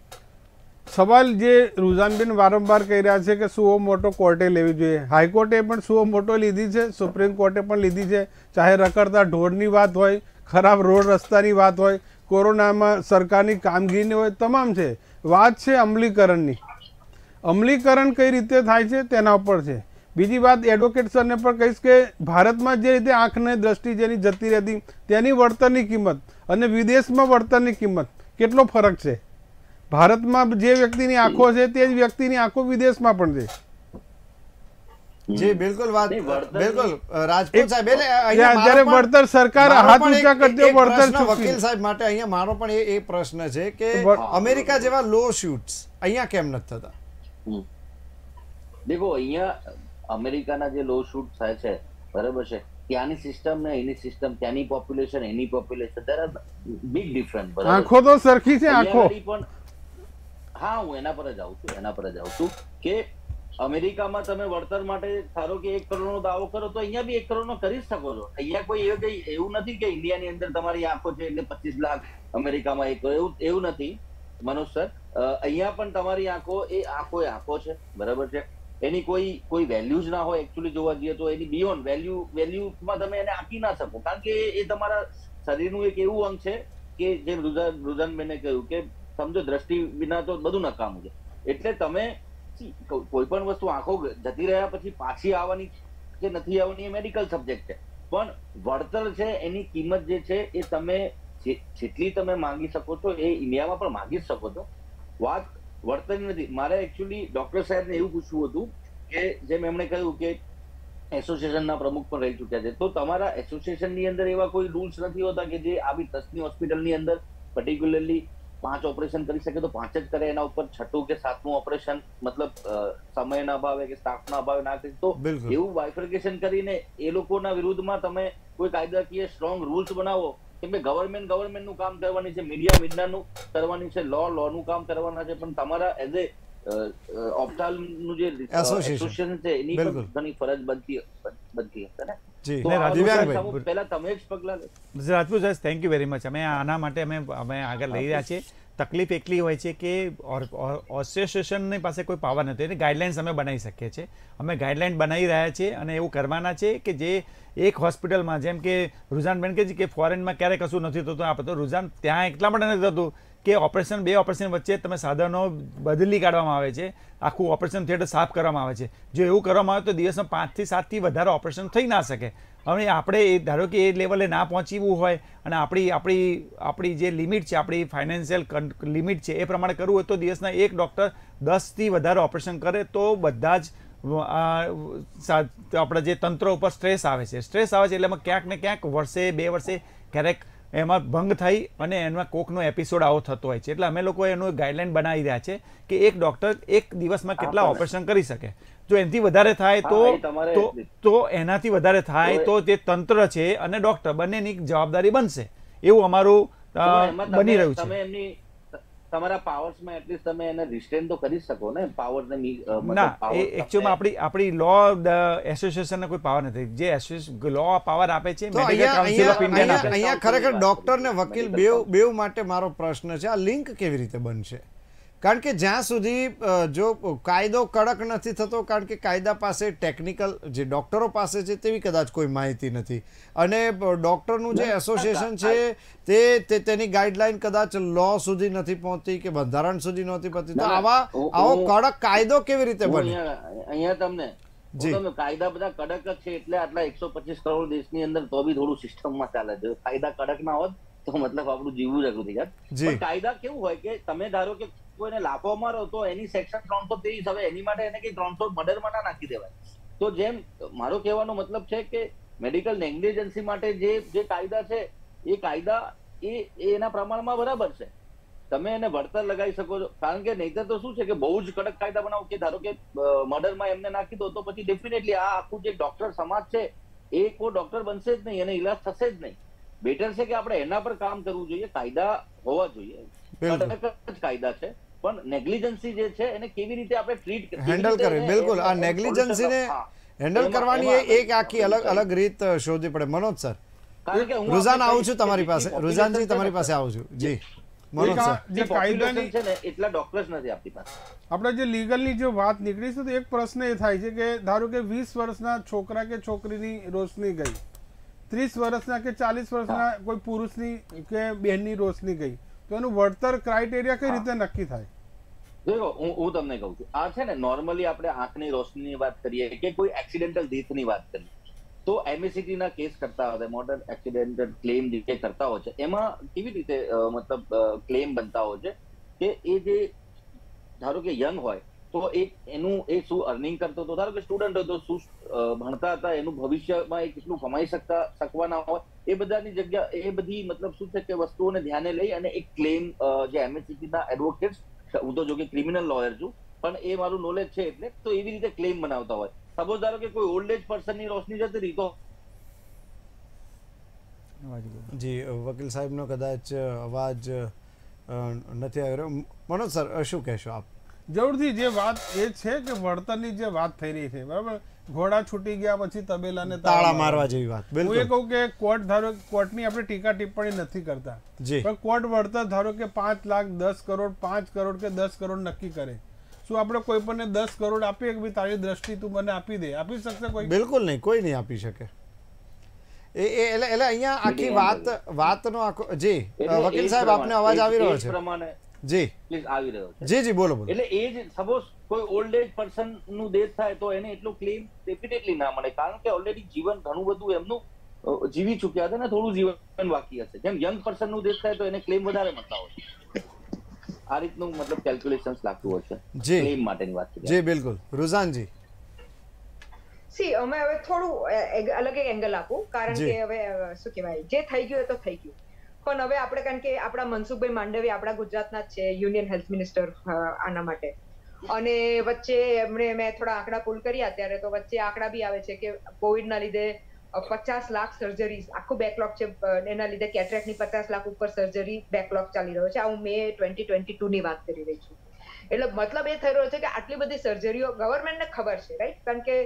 સવાલ જે રુઝાનબેન વારંવાર કહી રહ્યા છે કે સુઓ મોટો કોર્ટે લેવી જોઈએ, હાઈકોર્ટે પણ સુઓ મોટો લીધી છે, સુપ્રીમ કોર્ટે પણ લીધી છે, ચાહે રખડતા ઢોરની વાત હોય, ખરાબ રોડ રસ્તાની વાત હોય, કોરોનામાં સરકારની કામગીરીની હોય, તમામ છે. વાત છે અમલીકરણની. અમલીકરણ કઈ રીતે થાય છે તેના ઉપર છે. બીજી વાત એડવોકેટ સરને પણ કહીશ કે ભારતમાં જે રીતે આંખની દ્રષ્ટિ જેની જતી રહેતી તેની વળતરની કિંમત અને વિદેશમાં વળતરની કિંમત કેટલો ફરક છે. ભારતમાં જે વ્યક્તિની આંખો છે તે જ વ્યક્તિની આંખો વિદેશમાં પણ છે. જી બિલકુલ વાત બિલકુલ રાજપૂત સાહેબ, જ્યારે વળતર સરકાર હાથ ઊંચા કરતી હોય વળતર વકીલ સાહેબ માટે અહીંયા મારો પણ એ પ્રશ્ન છે કે અમેરિકા જેવા લો શૂટ્સ અહીંયા કેમ નથી થતા? દેખો અહીંયા અમેરિકાના જે લો શૂટ થાય છે બરાબર છે, ત્યાંની સિસ્ટમ ને એની સિસ્ટમ, ત્યાંની પોપ્યુલેશન એની population, there are big difference. આંખો તો સરખી છે આંખો પણ. હા, હું એના પર જ આવું છું એના પર જ આવું છું કે અમેરિકામાં તમે વળતર માટે ધારો કે એક કરોડ નો દાવો કરો તો અહીંયા બી એક કરોડ નો કરી શકો છો. અહીંયા કોઈ એવું કઈ એવું નથી કે ઇન્ડિયાની અંદર તમારી આંખો છે એટલે પચીસ લાખ, અમેરિકામાં એક એવું એવું નથી મનોજ સર. અહીંયા પણ તમારી આંખો એ આંખો એ આંખો છે બરાબર છે, એની કોઈ કોઈ વેલ્યુ જ ના હોય. એકચ્યુઅલી જોવા જઈએ તો એની બિયોન્ડ વેલ્યુ વેલ્યુમાં તમે એને આપી ના શકો, કારણ કે એ તમારા શરીરનું એક એવું અંગ છે કે જે રુઝાન રુઝાનબેને કહ્યું કે સમજો દ્રષ્ટિ વિના તો બધું નકામું છે. એટલે તમે કોઈ પણ વસ્તુ આંખો જતી રહ્યા પછી પાછી આવવાની કે નથી આવવાની એ મેડિકલ સબ્જેક્ટ છે, પણ વળતર છે એની કિંમત જે છે એ તમે જેટલી તમે માંગી શકો છો એ ઇન્ડિયામાં પણ માંગી જ શકો છો. વાત વળતરની નથી. મારે એકચ્યુઅલી ડોક્ટર સાહેબને એવું પૂછવું હતું કે જેમ એમણે કહ્યું કે એસોસિએશનના પ્રમુખ પણ રહી ચૂક્યા છે, તો તમારા એસોસિએશનની અંદર એવા કોઈ રૂલ્સ નથી હોતા કે જે આવી ટ્રસ્ટની હોસ્પિટલની અંદર પર્ટિક્યુલરલી પાંચ ઓપરેશન કરી શકે તો પાંચ જ કરે, એના ઉપર છઠ્ઠું કે સાતમું ઓપરેશન મતલબ સમયના અભાવે કે સ્ટાફના અભાવે ના કરી, તો એવું બાયફર્કેશન કરીને એ લોકોના વિરુદ્ધમાં તમે કોઈ કાયદાકીય સ્ટ્રોંગ રૂલ્સ બનાવો. કેમ કે ગવર્મેન્ટ ગવર્મેન્ટનું કામ કરવાની છે, મીડિયા મીડિયાનું કરવાની છે, લો લોનું કામ કરવાના છે, પણ તમારા એઝ એ ઓપ્ટાલનું જે એસોસિએશન છે એની પણ ઘણી ફરજ બનતી બનતી હશે ને. પહેલા તમે જ પગલા લો. રાજપૂત સાહેબ, થેન્ક યુ વેરી મચ. અમે આના માટે અમે અમે આગળ લઈ રહ્યા છીએ. તકલીફ એટલી હોય છે કે એસોસિએશનની પાસે કોઈ પાવર નથી, એટલે ગાઈડલાઇન્સ અમે બનાવી શકીએ છીએ. અમે ગાઈડલાઇન બનાવી રહ્યા છીએ અને એવું કરવાના છે કે જે એક હોસ્પિટલમાં જેમ કે રુઝાનબેન કે કે ફોરેનમાં ક્યારે કશું નથી થતું, આ તો રુઝાન ત્યાં એટલા માટે નથી થતું કે ઓપરેશન બે ઓપરેશન વચ્ચે તમે સાધનો બદલી કાઢવામાં આવે છે, આખું ઓપરેશન થિયેટર સાફ કરવામાં આવે છે. જો એવું કરવામાં આવે તો દિવસમાં પાંચથી સાતથી વધારે ઓપરેશન થઈ ના શકે. હવે આપણે એ ધારો કે એ લેવલે ના પહોંચવું હોય અને આપણી આપણી આપણી જે લિમિટ છે, આપણી ફાઇનાન્શિયલ લિમિટ છે એ પ્રમાણે કરવું હોય તો દિવસના એક ડૉક્ટર દસથી વધારે ઓપરેશન કરે તો બધા જ આપણા જે તંત્ર ઉપર સ્ટ્રેસ આવે છે. સ્ટ્રેસ આવે છે એટલે એમાં ક્યાંક ને ક્યાંક વર્ષે બે વર્ષે ક્યારેક એમાં ભંગ થઈ અને એમાં કોકનો એપિસોડ આવો થતો હોય છે. એટલે અમે લોકો એનું ગાઈડલાઈન બનાવી રહ્યા છે કે એક ડૉક્ટર એક દિવસમાં કેટલા ઓપરેશન કરી શકે. જો એનાથી વધારે થાય તો તો એનાથી વધારે થાય તો જે તંત્ર છે અને ડૉક્ટર બંનેની જવાબદારી બનશે, એવું અમારું બની રહ્યું છે. તમારા પાવર્સમાં એટલીસ્ટ તમે એને રિસ્ટ્રેન તો કરી શકો ને, પાવરને ના, એ એકચ્યુઅલમાં આપણી આપણી લો એસોસિએશનને કોઈ પાવર નથી. જે એસોસિએશન લો પાવર આપે છે મેડિકલ કાઉન્સિલ ઓફ ઇન્ડિયા આપે. અહીંયા ખરેખર ડોક્ટર ને વકીલ બેવ બેવ માટે મારો પ્રશ્ન છે, આ લિંક કેવી રીતે બનશે? કારણ કે જ્યાં સુધી જો કાયદો કડક નથી થતો, કારણ કે કાયદા પાસે ટેકનિકલ જે ડોક્ટરો પાસે છે તેવી કદાચ કોઈ માહિતી નથી, અને ડોક્ટરનું જે એસોસિએશન છે તે તેની ગાઈડલાઈન કદાચ લો સુધી નથી પહોંચતી કે બંધારણ સુધી નથી પહોંચતી, તો આવા આવો કડક કાયદો કેવી રીતે બને? અહીંયા તમને જી કાયદા બધા કડક જ છે એટલે આટલા એકસો પચીસ કરોડ દેશની અંદર તો બી થોડું સિસ્ટમમાં ચાલે છે. કાયદા કડક ના હોત તો મતલબ આપણું જીવવું જ અઘરું થઈ જાત. પણ કાયદા કેવું હોય કે તમે ધારો કે કોઈને લાફો મારો તો એની સેક્શન ત્રણસો ત્રેવીસ, હવે એની માટે એને કઈ ત્રણસો મર્ડરમાં ના નાખી દેવાય. તો જેમ મારો કહેવાનો મતલબ છે કે મેડિકલ નેગ્લિજન્સી માટે જે જે કાયદા છે એ કાયદા એ એના પ્રમાણમાં બરાબર છે, તમે એને વળતર લગાવી શકો છો. કારણ કે નહીતર તો શું છે કે બહુ જ કડક કાયદા બનાવો કે ધારો કે મર્ડરમાં એમને નાખી દો તો પછી ડેફિનેટલી આ આખું જે ડોક્ટર સમાજ છે એ કોઈ ડોક્ટર બનશે જ નહીં, એને ઈલાજ થશે જ નહીં. બેટર છે કે આપણે એના પર કામ કરવું જોઈએ. કાયદા હોવા જોઈએ, કડક જ કાયદા છે, પણ નેગ્લિજન્સી જે છે એને કેવી રીતે આપણે ટ્રીટ હેન્ડલ કરવી, બિલકુલ આ નેગ્લિજન્સીને હેન્ડલ કરવાની એક આખી અલગ અલગ રીત શોધવી પડે. મનોજ સર, રુઝાન આવું છું તમારી પાસે, રુઝાનજી તમારી પાસે આવું છું. જી મનોજ સર, જે કાયદાની છે ને એટલા ડોક્ટર્સ નથી આપણી પાસે. આપણે જે લીગલની જો વાત નીકળી છે તો એક પ્રશ્ન એ થાય છે કે ધારો કે વીસ વર્ષના છોકરા કે છોકરીની રોશની ગઈ, ત્રીસ વર્ષના કે ચાલીસ વર્ષના કોઈ પુરુષની કે બહેનની રોશની ગઈ, તો એનું વળતર ક્રાઇટેરિયા કઈ રીતે નક્કી થાય? જો હું હું તમને કહું છું, આ છે ને નોર્મલી આપણે આંખની રોશનીની વાત કરીએ કે કોઈ એક્સિડેન્ટલ ડેથની વાત કરીએ તો એમએસીટી ના કેસ કરતા હોય, મોટર એક્સિડેન્ટલ ક્લેમ જે કરતા હોય છે એમાં કેવી રીતે મતલબ ક્લેમ બનતા હોય છે કે એ જે ધારો કે યંગ હોય તો એ એનું એ શું અર્નિંગ કરતો હતો, ધારો કે સ્ટુડન્ટ હતો શું ભણતા હતા, એનું ભવિષ્યમાં એ કેટલું કમાઈ શકતા શકવાના હોય, એ બધાની જગ્યા એ બધી મતલબ શું છે કે વસ્તુઓને ધ્યાને લઈ અને એક ક્લેમ જે એમએસસીટી ના એડવોકેટ્સ, હું તો જો કે ક્રિમિનલ લોયર છું પણ એ મારું નોલેજ છે એટલે તો એવી રીતે ક્લેમ બનાવતા હોય. સપોઝ ધારો કે કોઈ ઓલ્ડ એજ પર્સન ની રોશની જતી રહી તો જી વકીલ સાહેબનો કદાચ અવાજ નથી આવી રહ્યો. મનોજ સર શું કહેશો આપ? જરૂરથી જે વાત એ છે કે વળતરની જે વાત થઈ રહી છે, બરાબર, ઘોડા છૂટી ગયા પછી તબેલાને તાળા મારવા જેવી વાત. હું એ કહું કે કોર્ટ ધારો કોર્ટની આપણે ટીકા ટિપ્પણી નથી કરતા, પણ કોર્ટ વળતર ધારો કે પાંચ લાખ દસ કરોડ પાંચ કરોડ કે દસ કરોડ નક્કી કરે, શું આપણે કોઈ પણ દસ કરોડ આપીએ કે ભાઈ તારી દ્રષ્ટિ તું મને આપી દે? આપી શકશે કોઈ? બિલકુલ નહીં, કોઈ નહીં આપી શકે. એ એટલે એટલે અહીંયા આખી વાત વાતનો આખો જી વકીલ સાહેબ આપને અવાજ આવી રહ્યો છે પ્રમાણે જી પ્લીઝ આવી રહ્યો છે. જી જી બોલો બોલો. એટલે એ જ સપોઝ કોઈ ઓલ્ડ એજ પર્સન નું ડેથ થાય તો એને એટલું ક્લેમ ડેફિનેટલી ના મળે, કારણ કે ઓલરેડી જીવન ઘણું બધું એમનું જીવી ચુક્યા હતા ને થોડું જીવન બાકી હશે. જેમ યંગ પર્સન નું ડેથ થાય તો એને ક્લેમ વધારે મળતા હોય. આ રીતનું મતલબ કેલ્ક્યુલેશન્સ લાગતું હોય છે ક્લેમ માટેની વાત કરીએ. જી બિલકુલ. રુઝાનજી, સી અમે હવે થોડું અલગ એક એંગલ આપું, કારણ કે હવે શું કહેવાય, જે થઈ ગયું એ તો થઈ ગયું, પણ હવે આપણે કારણ કે આપણા મનસુખભાઈ માંડવી આપણા ગુજરાતના જ છે, યુનિયન હેલ્થ મિનિસ્ટર આના માટે, અને વચ્ચે એમણે મેં થોડા આંકડા પુલ કર્યા ત્યારે તો વચ્ચે આંકડા બી આવે છે કે કોવિડના લીધે પચાસ લાખ સર્જરી આખું બેકલોગ છે, એના લીધે કેટરેક્ટની પચાસ લાખ ઉપર સર્જરી બેકલોગ ચાલી રહ્યો છે. આ હું મે ટ્વેન્ટી ટ્વેન્ટી ટુ ની વાત કરી રહી છું. એટલે મતલબ એ થઈ રહ્યો છે કે આટલી બધી સર્જરીઓ ગવર્મેન્ટને ખબર છે, રાઈટ, કારણ કે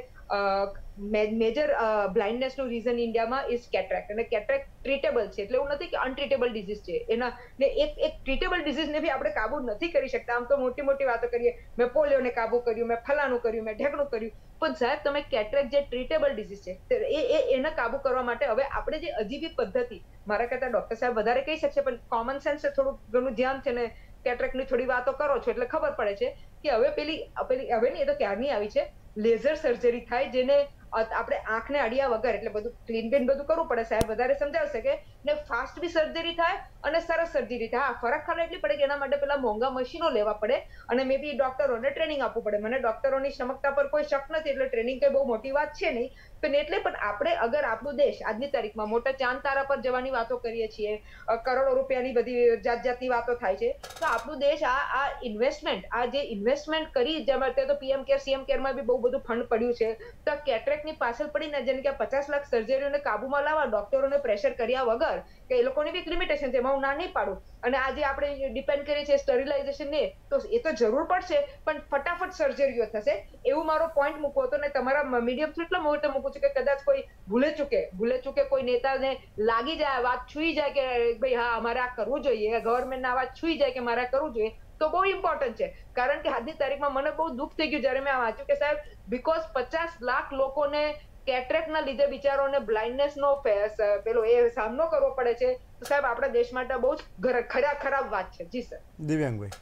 મેજર બ્લાઇન્ડનેસનું રીઝન ઇન્ડિયામાં ઇઝ કેટરેક્ટ, અને કેટરેક્ટ ટ્રીટેબલ છે, એટલે એવું નથી કે અનટ્રીટેબલ ડિઝીઝ છે. એના ને એક એક ટ્રીટેબલ ડિઝીઝને બી આપણે કાબુ નથી કરી શકતા. આમ તો મોટી મોટી વાતો કરીએ, મેં પોલિયોને કાબુ કર્યું, મેં ફલાનું કર્યું, મેં ઢેકણું કર્યું, પણ સાહેબ તમે કેટરેક્ટ જે ટ્રીટેબલ ડિઝીઝ છે એ એને કાબુ કરવા માટે હવે આપણે જે અજીબી પદ્ધતિ, મારા કરતા ડોક્ટર સાહેબ વધારે કહી શકશે, પણ કોમન સેન્સ થોડું ઘણું ધ્યાન છે ને કેટરેક્ટની થોડી વાતો કરો છો એટલે ખબર પડે છે કે હવે પેલી પેલી હવે નહીં, એ તો ક્યારની આવી છે, લેઝર સર્જરી થાય, જેને આપણે આંખને અડિયા વગર, એટલે બધું ક્લીન ક્લીન બધું કરવું પડે, સાહેબ વધારે સમજાવશે કે, ને ફાસ્ટ બી સર્જરી થાય અને સરસ સર્જરી થાય. આ ફરક ખાલી એટલી પડે કે એના માટે પેલા મોંઘા મશીનો લેવા પડે અને મે બી ડોક્ટરોને ટ્રેનિંગ આપવું પડે. મને ડોક્ટરોની ક્ષમતા પર કોઈ શક નથી, એટલે ટ્રેનિંગ કઈ બહુ મોટી વાત છે નહીં, પણ એટલે પણ આપણે અગર આપણું દેશ આજની તારીખમાં મોટા ચાંદ તારા પર જવાની વાતો કરીએ છીએ, કરોડો રૂપિયાની બધી જાત જાતની વાતો થાય છે, તો આપણું દેશ આ આ ઇન્વેસ્ટમેન્ટ આ જે ઇન્વેસ્ટમેન્ટ કરી જેમાં તો પીએમ કેર સીએમ કેરમાં બી બહુ બધું ફંડ પડ્યું છે, તો કેટરેક્ટની પાછળ પડીને જેમ કે પચાસ લાખ સર્જરીઓને કાબુમાં લાવવા ડોક્ટરોને પ્રેશર કર્યા વગર, કે એ લોકોની બી એક લિમિટેશન છે, એમાં હું ના નહીં પાડું, અને આજે આપણે ડિપેન્ડ કરીએ છીએ સ્ટરીલાઇઝેશન ને, તો એ તો જરૂર પડશે પણ ફટાફટ સર્જરીઓ થશે એવું મારો પોઈન્ટ મૂકવો હતો. ને તમારા મીડિયમ થ્રુ એટલા મોટો મૂકું છું કે કદાચ કોઈ ભૂલે ચૂકે ભૂલે ચૂકે કોઈ નેતાને લાગી જાય, વાત છુઈ જાય કે ભાઈ હા અમારે આ કરવું જોઈએ, ગવર્મેન્ટને આ વાત છુઈ જાય કે મારે આ કરવું જોઈએ, તો બહુ ઇમ્પોર્ટન્ટ છે. કારણ કે આજની તારીખમાં મને બહુ દુઃખ થઈ ગયું જ્યારે મેં વાંચ્યું કે સાહેબ બીકોઝ પચાસ લાખ લોકોને કેટરેક્ટના લીધે બિચારોને બ્લાઇન્ડનેસનો પેલો એ સામનો કરવો પડે છે, તો સાહેબ આપણા દેશ માટે બહુ જ ખરા ખરાબ વાત છે. જી સર. દિવ્યાંગભાઈ.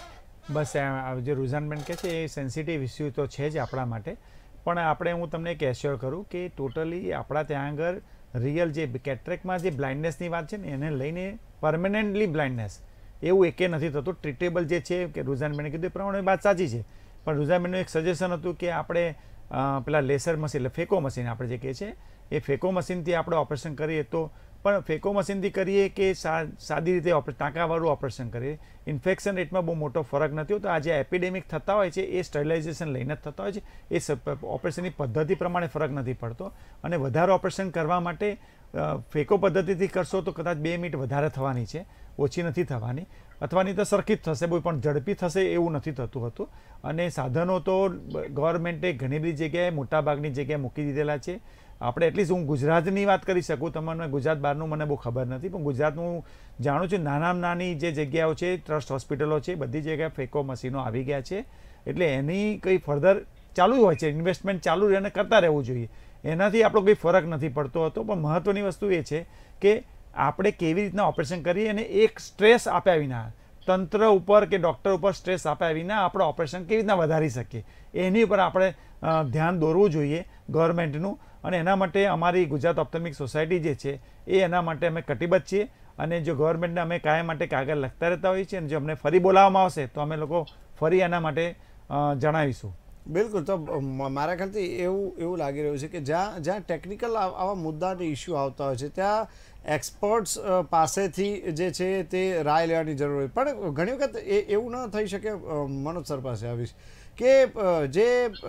બસ જે રુઝાનબેન કહે છે એ સેન્સિટિવ ઇસ્યુ તો છે જ આપણા માટે, પણ આપણે હું તમને એક એશ્યોર કરું કે ટોટલી આપણા ત્યાં આગળ રિયલ જે કેટરેક્ટમાં જે બ્લાઇન્ડનેસની વાત છે ને એને લઈને પરમેનન્ટલી બ્લાઇન્ડનેસ એવું એકે નથી થતું. ટ્રીટેબલ જે છે કે રુઝાનબેને કીધું એ પ્રમાણે વાત સાચી છે, પણ રુઝાનબેનનું એક સજેશન હતું કે આપણે પેલા લેસર મશીન એટલે ફેકો મશીન આપણે જે કહે છે એ ફેકો મશીનથી આપણે ઓપરેશન કરીએ તો, પણ ફેકો મશીનથી કરીએ કે સાદી રીતે ઓપરેશન ટાંકાવાળું ઓપરેશન કરીએ, ઇન્ફેક્શન રેટમાં બહુ મોટો ફરક નથી હોતો. આ જે એપિડેમિક થતા હોય છે એ સ્ટરીલાઇઝેશન લઈને જ થતા હોય છે, એ ઓપરેશનની પદ્ધતિ પ્રમાણે ફરક નથી પડતો. અને વધારે ઓપરેશન કરવા માટે ફેકો પદ્ધતિથી કરશો તો કદાચ બે મિનિટ વધારે થવાની છે, ઓછી નથી થવાની, અથવા નહીં તો સરખી જ થશે, કોઈ પણ ઝડપી થશે એવું નથી થતું હતું. અને સાધનો તો ગવર્મેન્ટે ઘણી બધી જગ્યાએ મોટાભાગની જગ્યાએ મૂકી દીધેલા છે. આપણે એટલીસ્ટ હું ગુજરાતની વાત કરી શકું, તમને ગુજરાત બહારનું મને બહુ ખબર નથી, પણ ગુજરાતનું હું જાણું છું નાનામાં નાની જે જગ્યાઓ છે ટ્રસ્ટ હોસ્પિટલો છે બધી જગ્યાએ ફેકો મશીનો આવી ગયા છે. એટલે એની કંઈ ફર્ધર ચાલુ હોય છે, ઇન્વેસ્ટમેન્ટ ચાલુ રહે કરતા રહેવું જોઈએ, એનાથી આપણો કંઈ ફરક નથી પડતો હતો. પણ મહત્ત્વની વસ્તુ એ છે કે આપણે કેવી રીતના ઓપરેશન કરીએ અને એક સ્ટ્રેસ આપ્યા વિના, તંત્ર ઉપર કે ડૉક્ટર ઉપર સ્ટ્રેસ આપ્યા વિના આપણે ઓપરેશન કેવી રીતના વધારી શકીએ એની ઉપર આપણે ધ્યાન દોરવું જોઈએ ગવર્મેન્ટનું. અને એના માટે અમારી ગુજરાત ઓપ્થેલ્મિક સોસાયટી જે છે એ એના માટે અમે કટિબદ્ધ છીએ, અને જો ગવર્મેન્ટને અમે કાયમ માટે કાગળ લખતા રહેતા હોઈએ છીએ, અને જો અમને ફરી બોલાવવામાં આવશે તો અમે લોકો ફરી એના માટે જણાવીશું. બિલકુલ. તો મારા ખ્યાલથી એવું એવું લાગી રહ્યું છે કે જ્યાં જ્યાં ટેકનિકલ આવા મુદ્દાને ઇસ્યુ આવતા હોય છે ત્યાં એક્સપર્ટ્સ પાસેથી જે છે તે રાય લેવાની જરૂર હોય, પણ ઘણી વખત એ એવું ન થઈ શકે. મનોજ સર પાસે આવીશ કે જે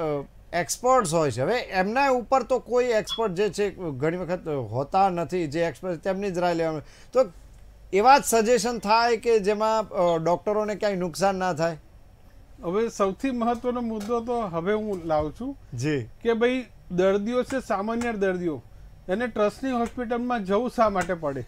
એક્સપર્ટ્સ હોય છે, હવે એમના ઉપર તો કોઈ એક્સપર્ટ જે છે ઘણી વખત હોતા નથી, જે એક્સપર્ટ તેમની જ રાય લેવામાં, તો એવા જ સજેશન થાય કે જેમાં ડૉક્ટરોને ક્યાંય નુકસાન ના થાય. હવે સૌથી મહત્વનો મુદ્દો તો હવે હું લાવું છું જી કે ભાઈ દર્દીઓ છે, સામાન્ય દર્દીઓ, એને ટ્રસ્ટની હોસ્પિટલમાં જવું શા માટે પડે?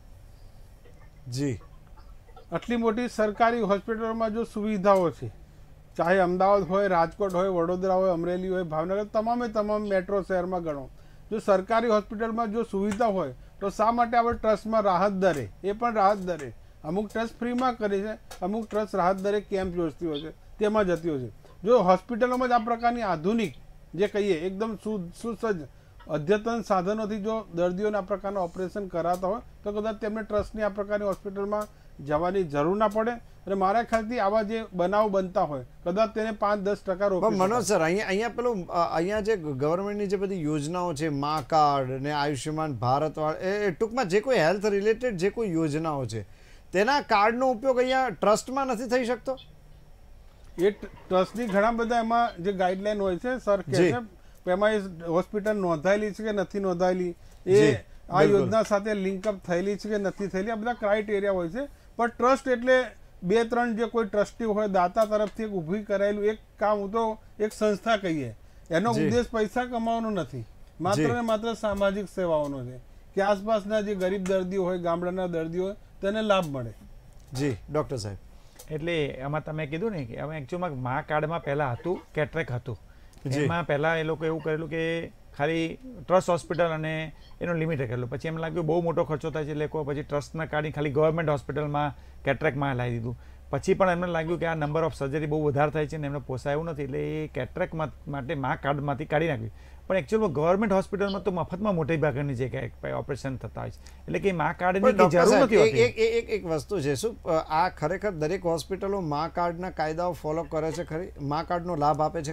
જી આટલી મોટી સરકારી હોસ્પિટલોમાં જો સુવિધાઓ છે, ચાહે અમદાવાદ હોય, રાજકોટ હોય, વડોદરા હોય, અમરેલી હોય, ભાવનગર, તમામે તમામ મેટ્રો શહેરમાં ગણો, જો સરકારી હોસ્પિટલમાં જો સુવિધા હોય તો શા માટે આપણે ટ્રસ્ટમાં રાહત દરે, એ પણ રાહત દરે, અમુક ટ્રસ્ટ ફ્રીમાં કરે છે, અમુક ટ્રસ્ટ રાહત દરે કેમ્પ યોજતી હોય છે, તેમાં જતી હોય છે. જો હોસ્પિટલોમાં જ આ પ્રકારની આધુનિક જે કહીએ એકદમ સુસજ્જ અદ્યતન સાધનોથી જો દર્દીઓને આ પ્રકારના ઓપરેશન કરાતા હોય તો કદાચ તેમને ટ્રસ્ટની આ પ્રકારની હોસ્પિટલમાં જવાની જરૂર ના પડે. અને મારા ખ્યાલથી આવા જે બનાવ બનતા હોય કદાચ તેને પાંચ દસ ટકા રોકી. મનોજ સર, અહીંયા અહીંયા પેલું અહીંયા જે ગવર્મેન્ટની જે બધી યોજનાઓ છે, મા કાર્ડ ને આયુષ્યમાન ભારત વાળા, એ ટૂંકમાં જે કોઈ હેલ્થ રિલેટેડ જે કોઈ યોજનાઓ છે તેના કાર્ડનો ઉપયોગ અહીંયા ટ્રસ્ટમાં નથી થઈ શકતો? એ ટ્રસ્ટની ઘણા બધા એમાં જે ગાઈડલાઈન હોય છે, સર કહે છે એમાં એ હોસ્પિટલ નોંધાયેલી છે કે નથી નોંધાયેલી, એ આ યોજના સાથે લિંકઅપ થયેલી છે કે નથી થયેલી, આ બધા ક્રાઇટેરિયા હોય છે. પણ ટ્રસ્ટ એટલે બે ત્રણ જે કોઈ ટ્રસ્ટી હોય દાતા તરફથી એક ઊભી કરાયેલું એક કામ, હું તો એક સંસ્થા કહીએ, એનો ઉદ્દેશ પૈસા કમાવાનો નથી, માત્ર ને માત્ર સામાજિક સેવાઓનો છે કે આસપાસના જે ગરીબ દર્દીઓ હોય, ગામડાના દર્દીઓ હોય તેને લાભ મળે. જી ડૉક્ટર સાહેબ, એટલે એમાં તમે કીધું ને કે અમે એકચ્યુઅલમાં મા કાર્ડમાં પહેલાં હતું કેટરેક હતું, એમાં પહેલાં એ લોકો એવું કરેલું કે ખાલી ટ્રસ્ટ હોસ્પિટલ અને એનું લિમિટેડ કરેલું, પછી એમ લાગ્યું બહુ મોટો ખર્ચો થાય છે, એટલે લોકો પછી ટ્રસ્ટના કાઢી ખાલી ગવર્મેન્ટ હોસ્પિટલમાં કેટરેકમાં લાવી દીધું. પછી પણ એમને લાગ્યું કે આ નંબર ઓફ સર્જરી બહુ વધારે થાય છે ને એમને પોસાય એવું નથી, એટલે એ કેટરેક માટે મા કાર્ડમાંથી કાઢી નાખ્યું. પણ એકચ્યુઅલમાં ગવર્મેન્ટ હોસ્પિટલમાં તો મફતમાં મોટી ભાગની જગ્યાએ ઓપરેશન થતા હોય છે, એટલે કે મા કાર્ડની જરૂર નથી હોતી. એક એક એક વસ્તુ છે, શું આ ખરેખર દરેક હોસ્પિટલો મા કાર્ડના કાયદાઓ ફોલો કરે છે ખરી? મા કાર્ડનો લાભ આપે છે ખરી?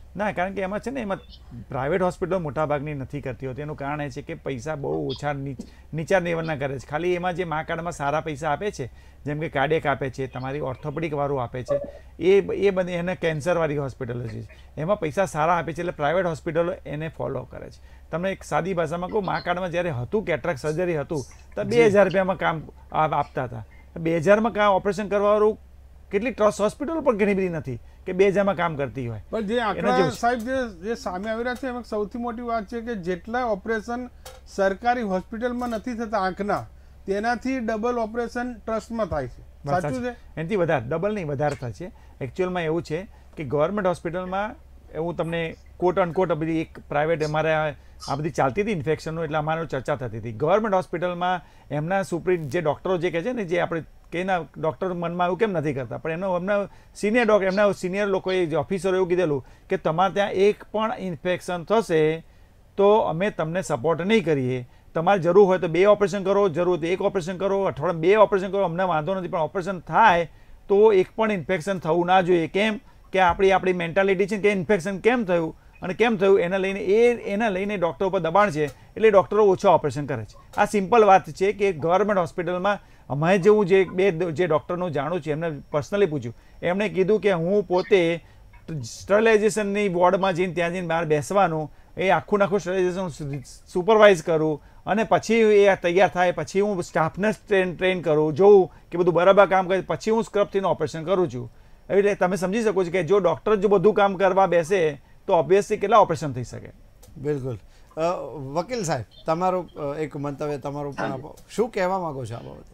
ના, કારણ કે એમાં છે ને એમાં પ્રાઇવેટ હોસ્પિટલો મોટાભાગની નથી કરતી હોતી. એનું કારણ એ છે કે પૈસા બહુ ઓછા નીચા લેવલના કરે છે. ખાલી એમાં જે મા કાર્ડમાં સારા પૈસા આપે છે, જેમ કે કાર્ડિયક આપે છે, તમારી ઓર્થોપેડિક વાળું આપે છે, એ એ બધી એને કેન્સરવાળી હોસ્પિટલો છે, એમાં પૈસા સારા આપે છે. એટલે પ્રાઇવેટ હોસ્પિટલો એને ફોલો કરે છે. તમને એક સાદી ભાષામાં કહું, મા કાર્ડમાં જ્યારે હતું કેટરેક્ટ સર્જરી હતું તો બે હજાર રૂપિયામાં કામ આપતા હતા. બે હજારમાં કામ ઓપરેશન કરવાવાળું કેટલી ટ્રસ્ટ હોસ્પિટલો પણ ઘણી બધી નથી કે બે હજારમાં કામ કરતી હોય. પણ જે આંકડા સાહેબ જે જે સામે આવી રહ્યા છે એમાં સૌથી મોટી વાત છે કે જેટલા ઓપરેશન સરકારી હોસ્પિટલમાં નથી થતા આંખના, તેનાથી ડબલ ઓપરેશન ટ્રસ્ટમાં થાય છે. સાચું છે? એનાથી વધારે, ડબલ નહીં વધારે થાય છે. એકચ્યુઅલમાં એવું છે કે ગવર્મેન્ટ હોસ્પિટલમાં એવું તમને કોટ અનકોટ બધી એક પ્રાઇવેટ અમારે આ બધી ચાલતી હતી ઇન્ફેક્શનનું, એટલે અમારે ચર્ચા થતી હતી. ગવર્મેન્ટ હોસ્પિટલમાં એમના સુપ્રિન્ટ જે ડૉક્ટરો જે કહે છે ને, જે આપણે કે ના ડૉક્ટર મનમાં એવું કેમ નથી કરતા, પણ એમનો એમના સિનિયર ડૉક્ટર એમના સિનિયર લોકોએ જે ઓફિસરો એવું કીધેલું કે તમારે ત્યાં એક પણ ઇન્ફેક્શન થશે તો અમે તમને સપોર્ટ નહીં કરીએ. તમારે જરૂર હોય તો બે ઓપરેશન કરો, જરૂર હોય તો એક ઓપરેશન કરો, અઠવાડિયામાં બે ઓપરેશન કરો, અમને વાંધો નથી, પણ ઓપરેશન થાય તો એક પણ ઇન્ફેક્શન થવું ના જોઈએ. કેમ કે આપણી આપણી મેન્ટાલિટી છે કે ઇન્ફેક્શન કેમ થયું અને કેમ થયું એના લઈને એ એના લઈને ડૉક્ટરો ઉપર દબાણ છે, એટલે ડૉક્ટરો ઓછા ઓપરેશન કરે છે. આ સિમ્પલ વાત છે કે ગવર્મેન્ટ હોસ્પિટલમાં અમે જેવું જે બે જે ડૉક્ટરનું જાણું છું, એમને પર્સનલી પૂછ્યું, એમણે કીધું કે હું પોતે સ્ટરલાઇઝેશનની વોર્ડમાં જઈને ત્યાં જઈને બહાર બેસવાનું, એ આખું આખું સ્ટરલાઇઝેશન સુપરવાઇઝ કરું અને પછી એ તૈયાર થાય પછી હું સ્ટાફને ટ્રેન ટ્રેન કરું, જોઉં કે બધું બરાબર કામ કરે, પછી હું સ્ક્રબથી ઓપરેશન કરું છું. એટલે તમે સમજી શકો છો કે જો ડૉક્ટર જો બધું કામ કરવા બેસે તો ઓબ્વિયસલી કેટલા ઓપરેશન થઈ શકે. બિલકુલ. વકીલ સાહેબ, તમારું એક મંતવ્ય તમારું પણ આપો, શું કહેવા માંગો છો આ બાબતે?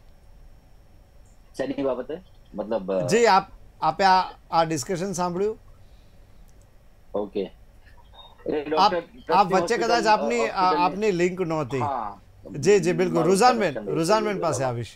શેની બાબતે? મતલબ જી આપ આપે આ આ ડિસ્કશન સાંભળ્યું? ઓકે. આપ આપ વચ્ચે કદાચ આપની આપની લિંક નહોતી. જી જી બિલકુલ. રુઝાનબેન રૂઝાનબેન પાસે આવીશ.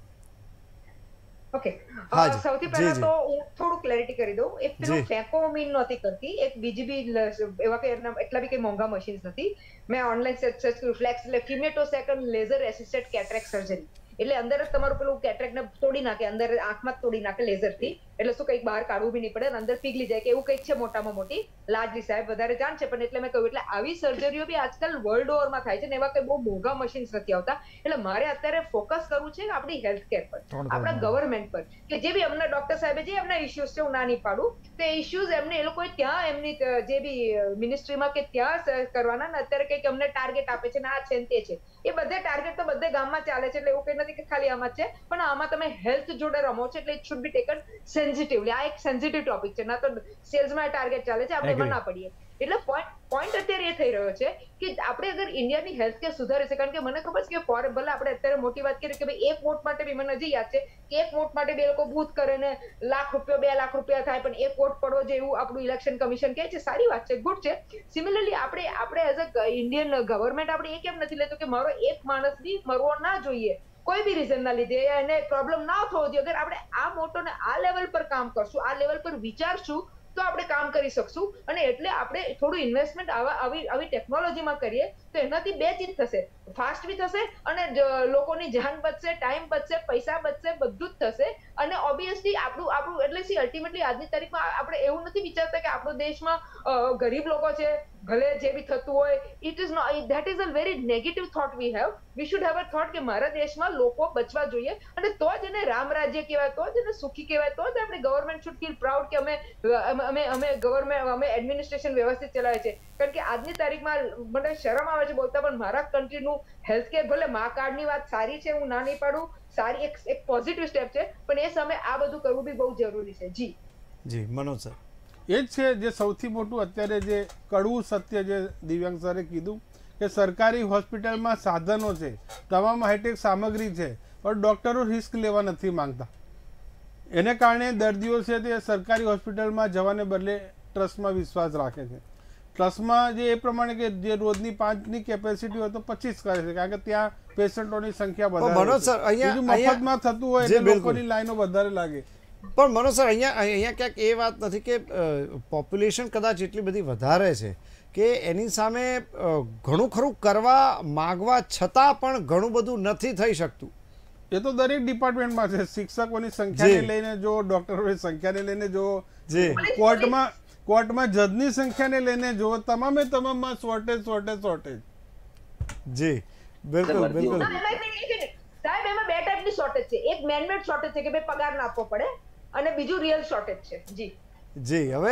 ઓકે, સૌથી પહેલા તો હું થોડું ક્લેરિટી કરી દઉં. એક પેલું ફેકોમીન નહોતી કરતી, એક બીજી બી એવા કે એટલા બી કઈ મોંઘા મશીન્સ નથી. મેં ઓનલાઈન સર્ચ કર્યું, ફ્લેક્સ એટલે કિમેટોસેકન્ડ લેઝર એસિસ્ટેડ કેટરેક્ટ સર્જરી, એટલે અંદર જ તમારું પેલું કેટરેક્ટ ને તોડી નાખે, અંદર આંખમાં જ તોડી નાખે લેઝર થી, એટલે શું કંઈક બહાર કાઢવું બી નહીં પડે, અંદર પીગળી જાય કે એવું કંઈક છે મોટામાં મોટી. લાડલી સાહેબ વધારે જાણ છે, પણ એટલે મેં કહ્યું એટલે આવી સર્જરીઓ બી આજકાલ વર્લ્ડ ઓવરમાં થાય છે ને એવા કઈ બહુ મોંઘા મશીન્સ નથી આવતા. એટલે મારે અત્યારે ફોકસ કરવું છે આપણી હેલ્થકેર પર, આપણા ગવર્મેન્ટ પર, કે જે બી એમના ડોક્ટર સાહેબે જે એમના ઇશ્યુઝ છે, હું ના નહીં પાડું, તો એ ઇશ્યુઝ એમને એ લોકોએ ત્યાં એમની જે બી મિનિસ્ટ્રીમાં કે ત્યાં કરવાના ને અત્યારે કંઈક અમને ટાર્ગેટ આપે છે ને આ છે તે છે, એ બધે ટાર્ગેટ તો બધે ગામમાં ચાલે છે, એટલે એવું કંઈ નથી કે ખાલી આમાં છે, પણ આમાં તમે હેલ્થ જોડે રમો છો એટલે it should be taken sensitively. આ એક સેન્સિટિવ ટોપિક છે, ના તો સેલ્સમાં ટાર્ગેટ ચાલે છે, આપણે એમાં ના પડીએ. એટલે પોઈન્ટ પોઈન્ટ અત્યારે એ થઈ રહ્યો છે કે આપણે અગર ઇન્ડિયાની હેલ્થકેર સુધારે છે, કારણ કે મને ખબર છે કે ફોર ભલે આપણે અત્યારે મોટી વાત કરીએ કે ભાઈ એક વોટ માટે બી મને હજી યાદ છે કે એક વોટ માટે બે લોકો બૂથ કરે ને લાખ રૂપિયા બે લાખ રૂપિયા થાય, પણ એક વોટ પડવો જોઈએ એવું આપણું ઇલેક્શન કમિશન કહે છે. સારી વાત છે, ગુડ છે. સિમિલરલી આપણે આપણે એઝ અ ઇન્ડિયન ગવર્મેન્ટ આપણે એ કેમ નથી લેતો કે મારો એક માણસ બી મરવો ના જોઈએ કોઈ બી રીઝન ના લીધે, એને પ્રોબ્લેમ ના થવો જોઈએ. અગર આપણે આ મોટો ને આ લેવલ પર કામ કરશું, આ લેવલ પર વિચારશું તો આપણે કામ કરી શકશું. અને એટલે આપણે થોડું ઇન્વેસ્ટમેન્ટ આવા આવી આવી ટેકનોલોજીમાં કરીએ તો એનાથી બે ચીજ થશે, ફાસ્ટ બી થશે અને લોકોની જાન બચશે, ટાઈમ બચશે, પૈસા બચશે, બધું જ થશે. અને ઓબ્વિયસલી આપણું આપણું એટલે સી અલ્ટિમેટલી આજની તારીખમાં આપણે એવું નથી વિચારતા કે આપણો દેશમાં ગરીબ લોકો છે, ભલે જે બી થતું હોય, it is not, that is a very negative thought we have. We should have a thought કે મારા દેશમાં લોકો બચવા જોઈએ, અને તો જ એને રામ રાજ્ય કહેવાય, તો જ એને સુખી કહેવાય, તો જ આપણે ગવર્મેન્ટ શુડ ફીલ પ્રાઉડ કે અમે અમે અમે ગવર્મેન્ટ અમે એડમિનિસ્ટ્રેશન વ્યવસ્થિત ચલાવે છે. કારણ કે આજની તારીખમાં મને શરમ આવે છે બોલતા, પણ મારા કન્ટ્રીનું હેલ્થકેર ભલે મા કાર્ડની વાત સારી છે, હું ના નહીં પાડું, સારી એક એક પોઝિટિવ સ્ટેપ છે, પણ એ સમયે આ બધું કરવું બી બહુ જરૂરી છે. જી જી મનોજ સર, એ જ છે જે સૌથી મોટું અત્યારે જે કડવું સત્ય જે દિવ્યાંગ સરે કીધું કે સરકારી હોસ્પિટલમાં સાધનો છે, તમામ હાઈટેક સામગ્રી છે, પણ ડૉક્ટરો રિસ્ક લેવા નથી માંગતા. એને કારણે દર્દીઓ છે તે સરકારી હોસ્પિટલમાં જવાને બદલે ટ્રસ્ટમાં વિશ્વાસ રાખે છે. ટ્રસ્ટમાં જે એ પ્રમાણે કે જે રોજની પાંચની કેપેસિટી હોય તો પચીસ કરે છે, કારણ કે ત્યાં પેશન્ટોની સંખ્યા વધારે, મફતમાં થતું હોય એટલે લોકોની લાઈનો વધારે લાગે. પણ મનોજ સર, અહીંયા અહીંયા ક્યાંક એ વાત નથી કે પોપ્યુલેશન કદાચ એટલી બધી વધારે છે કે એની સામે ઘણું ખરું કરવા માગવા છતાં પણ ઘણું બધું નથી થઈ શકતું. એ તો દરેક ડિપાર્ટમેન્ટમાં છે. શિક્ષકોની સંખ્યાને લઈને જો, ડોક્ટરોની સંખ્યાને લઈને જો, કોર્ટમાં કોર્ટમાં જજની સંખ્યાને લઈને જુઓ, તમામે તમામમાં શોર્ટેજ શોર્ટેજ શોર્ટેજ. જી બિલકુલ બિલકુલ સાહેબ, એમાં બે ટાઈપની શોર્ટેજ છે. એક મેનમેડ શોર્ટેજ છે કે ભાઈ પગાર ના આપવો પડે, અને બીજું રિયલ શોર્ટેજ છે. જી જી હવે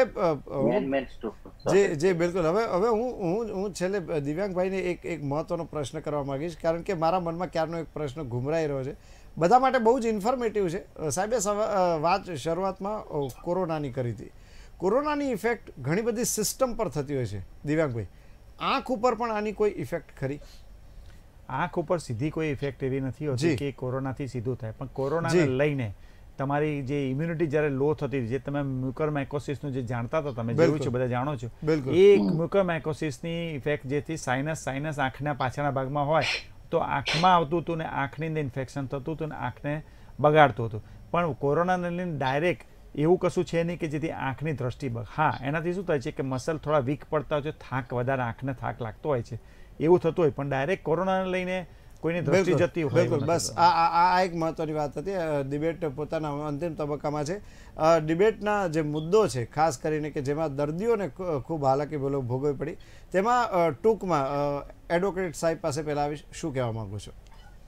જી જી બિલકુલ. હવે હવે હું હું હું છેલ્લે દિવ્યાંગભાઈને એક એક મહત્વનો પ્રશ્ન કરવા માંગીશ, કારણ કે મારા મનમાં ક્યારનો એક પ્રશ્ન ઘુમરાઈ રહ્યો છે, બધા માટે બહુ જ ઇન્ફોર્મેટિવ છે. સાહેબે વાત શરૂઆતમાં કોરોનાની કરી હતી. કોરોનાની ઇફેક્ટ ઘણી બધી સિસ્ટમ પર થતી હોય છે. દિવ્યાંગભાઈ, આંખ ઉપર પણ આની કોઈ ઇફેક્ટ ખરી? આંખ ઉપર સીધી કોઈ ઇફેક્ટ એવી નથી હોતી કે કોરોનાથી સીધું થાય, પણ કોરોનાને લઈને તમારી જે ઇમ્યુનિટી જ્યારે લો થતી, જે તમે મ્યુકરમાઇકોસિસનું જે જાણતા હતા, તમે જોયું છે, બધા જાણો છો, એ મ્યુકરમાઇકોસિસની ઇફેક્ટ જેથી સાઇનસ સાઇનસ આંખના પાછળના ભાગમાં હોય તો આંખમાં આવતું હતું ને આંખની અંદર ઇન્ફેક્શન થતું હતું ને આંખને બગાડતું હતું. પણ કોરોનાને લઈને ડાયરેક્ટ એવું કશું છે નહીં કે જેથી આંખની દ્રષ્ટિ બગ. હા, એનાથી શું થાય છે કે મસલ થોડા વીક પડતા હોય છે, થાક વધારે, આંખને થાક લાગતો હોય છે, એવું થતું હોય. પણ ડાયરેક્ટ કોરોનાને લઈને કોઈની દ્રષ્ટિ જતી હોય. બિલકુલ, બસ આ આ એક મહત્વની વાત હતી. ડિબેટ પોતાના અંતિમ તબક્કામાં છે. ડિબેટના જે મુદ્દો છે ખાસ કરીને કે જેમાં દર્દીઓને ખૂબ હાલાકી ભોગવવી પડી, તેમાં ટૂંકમાં એડવોકેટ સાહેબ પાસે પહેલા આવીશ, શું કહેવા માંગુ છો?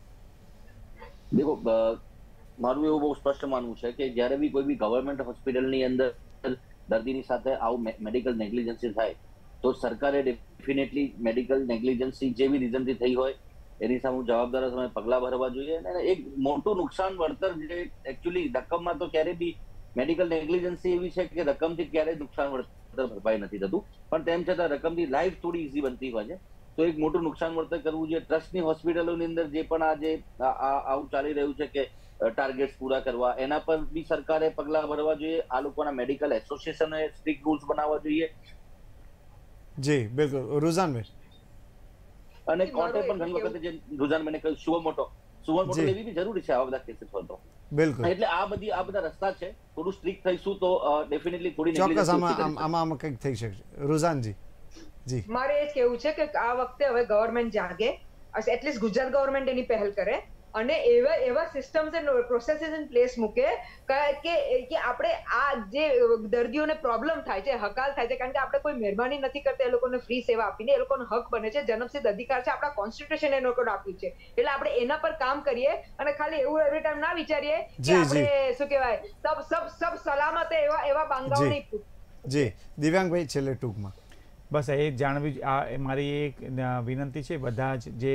દેખો, મારું એવું બહુ સ્પષ્ટ માનવું છે કે જ્યારે બી કોઈ બી ગવર્મેન્ટ હોસ્પિટલની અંદર દર્દીની સાથે આવું મેડિકલ નેગ્લિજન્સી થાય તો સરકારે ડેફિનેટલી મેડિકલ નેગ્લિજન્સી જે બી રીઝનથી થઈ હોય એની સામે જવાબદાર સમય પગલાં ભરવા જોઈએ. અને એક મોટું નુકસાન વળતર જે એકચ્યુઅલી રકમમાં તો ક્યારેય બી મેડિકલ નેગ્લિજન્સી એવી છે કે રકમથી ક્યારેય નુકસાન વળતર ભરપાઈ નથી થતું, પણ તેમ છતાં રકમની લાઈફ થોડી ઇઝી બનતી હોય છે. તો એક મોટું નુકસાન વળતર કરવું જોઈએ. ટ્રસ્ટની હોસ્પિટલોની અંદર જે પણ આ જે આવું ચાલી રહ્યું છે કે ટાર્ગેટ્સ પૂરા કરવા, એના પર બી સરકારે પગલાં ભરવા જોઈએ. આ લોકોના મેડિકલ એસોસિએશનોએ સ્ટ્રિક્ટ રૂલ્સ બનાવવા જોઈએ. જી બિલકુલ. રૂઝાનભાઈ, અને કોર્ટે પણ ઘણી વખતે જે રૂઝાનભાઈને કહ્યું સુવો મોટો સુવો મોટો લેવી બી જરૂરી છે આવા બધા કેસીસ હોય તો. બિલકુલ. એટલે આ બધી આ બધા રસ્તા છે. થોડું સ્ટ્રિક્ટ થઈશું તો ડેફિનેટલી થોડી ચોક્કસ આમાં આમાં આમાં કંઈક થઈ શકશે. રૂઝાનજી જી, મારે એ જ કહેવું છે કે આ વખતે હવે ગવર્મેન્ટ જાગે, એટલીસ્ટ ગુજરાત ગવર્મેન્ટ એની પહેલ કરે અને એવા એવા systems and processes in place મૂકે કે કે આપણે આ જે દર્દીઓને પ્રોબ્લેમ થાય છે, હકાલ થાય છે, કારણ કે આપણે કોઈ મહેરબાની નથી કરતા એ લોકોને ફ્રી સેવા આપીને, એ લોકોનો હક બને છે, જન્મસિદ્ધ અધિકાર છે, આપણા કોન્સ્ટિટ્યુશન એ લોકોને આપ્યું છે. એટલે આપણે એના પર કામ કરીએ અને ખાલી એવું એવરી ટાઈમ ના વિચારીએ કે આપણે શું કહેવાય સબ સબ સબ સલામત એવા એવા બાંગાઓ નહીં. જી દિવ્યાંગભાઈ, છેલ્લે ટૂંકમાં બસ એ જાણવી આ મારી એક વિનંતી છે. બધા જ જે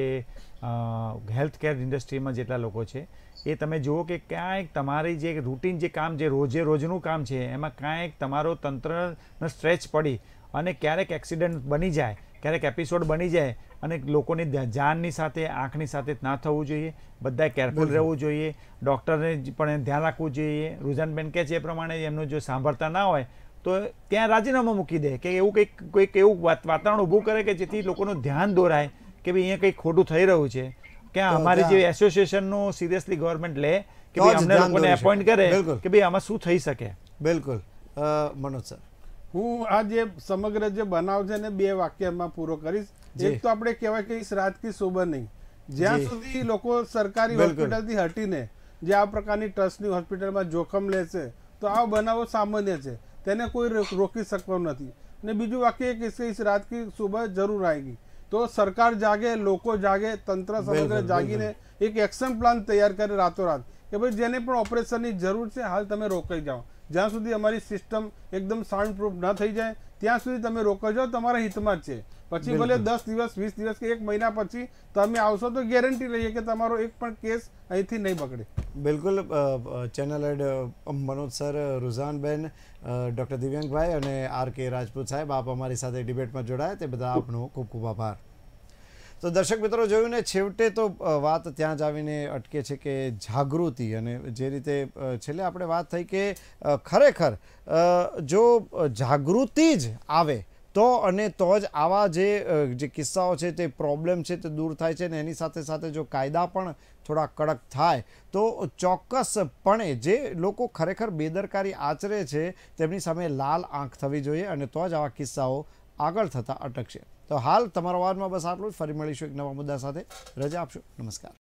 હેલ્થ કેર ઇન્ડસ્ટ્રીમાં જેટલા લોકો છે એ તમે જુઓ કે ક્યાંક તમારી જે રૂટીન જે કામ જે રોજે રોજનું કામ છે એમાં ક્યાંક તમારો તંત્રનો સ્ટ્રેચ પડી અને ક્યારેક એક્સિડન્ટ બની જાય, ક્યારેક એપિસોડ બની જાય અને લોકોની જાનની સાથે આંખની સાથે ના થવું જોઈએ. બધાએ કેરફુલ રહેવું જોઈએ. ડૉક્ટરને પણ ધ્યાન રાખવું જોઈએ. રૂઝાનબેન કહે છે એ પ્રમાણે એમનું જો સાંભળતા ના હોય તો ત્યાં રાજીનામું મૂકી દે કે એવું કંઈક કોઈક એવું વાતાવરણ ઊભું કરે કે જેથી લોકોનું ધ્યાન દોરાય કે ભાઈ અહીંયા કંઈક ખોટું થઈ રહ્યું છે. ક્યાં અમારી જે એસોસિએશનનું સિરિયસલી ગવર્મેન્ટ લે કે ભાઈ અમને લોકોને એપોઇન્ટ કરે કે ભાઈ આમાં શું થઈ શકે. બિલકુલ. મનોજ સર, હું આ જે સમગ્ર જે બનાવ છે ને બે વાક્યમાં પૂરો કરીશ. એક તો આપણે કહેવાય કે ઇસ રાત કી સુબહ નહીં. જ્યાં સુધી લોકો સરકારી હોસ્પિટલથી હટીને જે આ પ્રકારની ટ્રસ્ટની હોસ્પિટલમાં જોખમ લેશે તો આ બનાવો સામાન્ય છે, તેને કોઈ રોકી શકવાનું નથી. ને બીજું વાક્ય એ કે ઇસ રાત કી સુબહ જરૂર આएगी. તો સરકાર જાગે, લોકો જાગે, તંત્ર સમગ્ર જાગીને એક એક્શન પ્લાન તૈયાર કરે રાતોરાત કે ભાઈ જેને પણ ઓપરેશનની જરૂર છે હાલ તમે રોકાઈ જાઓ. જ્યાં સુધી અમારી સિસ્ટમ એકદમ સાઉન્ડ પ્રૂફ ન થઈ જાય ત્યાં સુધી તમે રોકાઈ જાઓ, તમારા હિતમાં જ છે. પછી ભલે દસ દિવસ વીસ દિવસ કે એક મહિના પછી તમે આવશો તો ગેરંટી લઈએ કે તમારો એક પણ કેસ અહીંથી નહીં બગડે. બિલકુલ. ચેનલ હેડ મનોજ સર, રૂઝાનબેન, ડૉક્ટર દિવ્યાંગભાઈ અને આર કે રાજપૂત સાહેબ, આપ અમારી સાથે ડિબેટમાં જોડાયા તે બધા આપનો ખૂબ ખૂબ આભાર. તો દર્શક મિત્રો, જોયું ને, છેવટે તો વાત ત્યાં જ આવીને અટકે છે કે જાગૃતિ. અને જે રીતે છેલ્લે આપણે વાત થઈ કે ખરેખર જો જાગૃતિ જ આવે તો અને તો જ આવા જે જે કિસ્સાઓ છે તે પ્રોબ્લેમ છે તે દૂર થાય છે. ને એની સાથે સાથે જો કાયદા પણ થોડા કડક થાય તો ચોક્કસપણે જે લોકો ખરેખર બેદરકારી આચરે છે તેમની સામે લાલ આંખ થવી જોઈએ અને તો જ આવા કિસ્સાઓ આગળ થતાં અટકશે. તો હાલ તમારા અવાજમાં બસ આટલું જ. ફરી મળીશું એક નવા મુદ્દા સાથે. રજા આપશો. નમસ્કાર.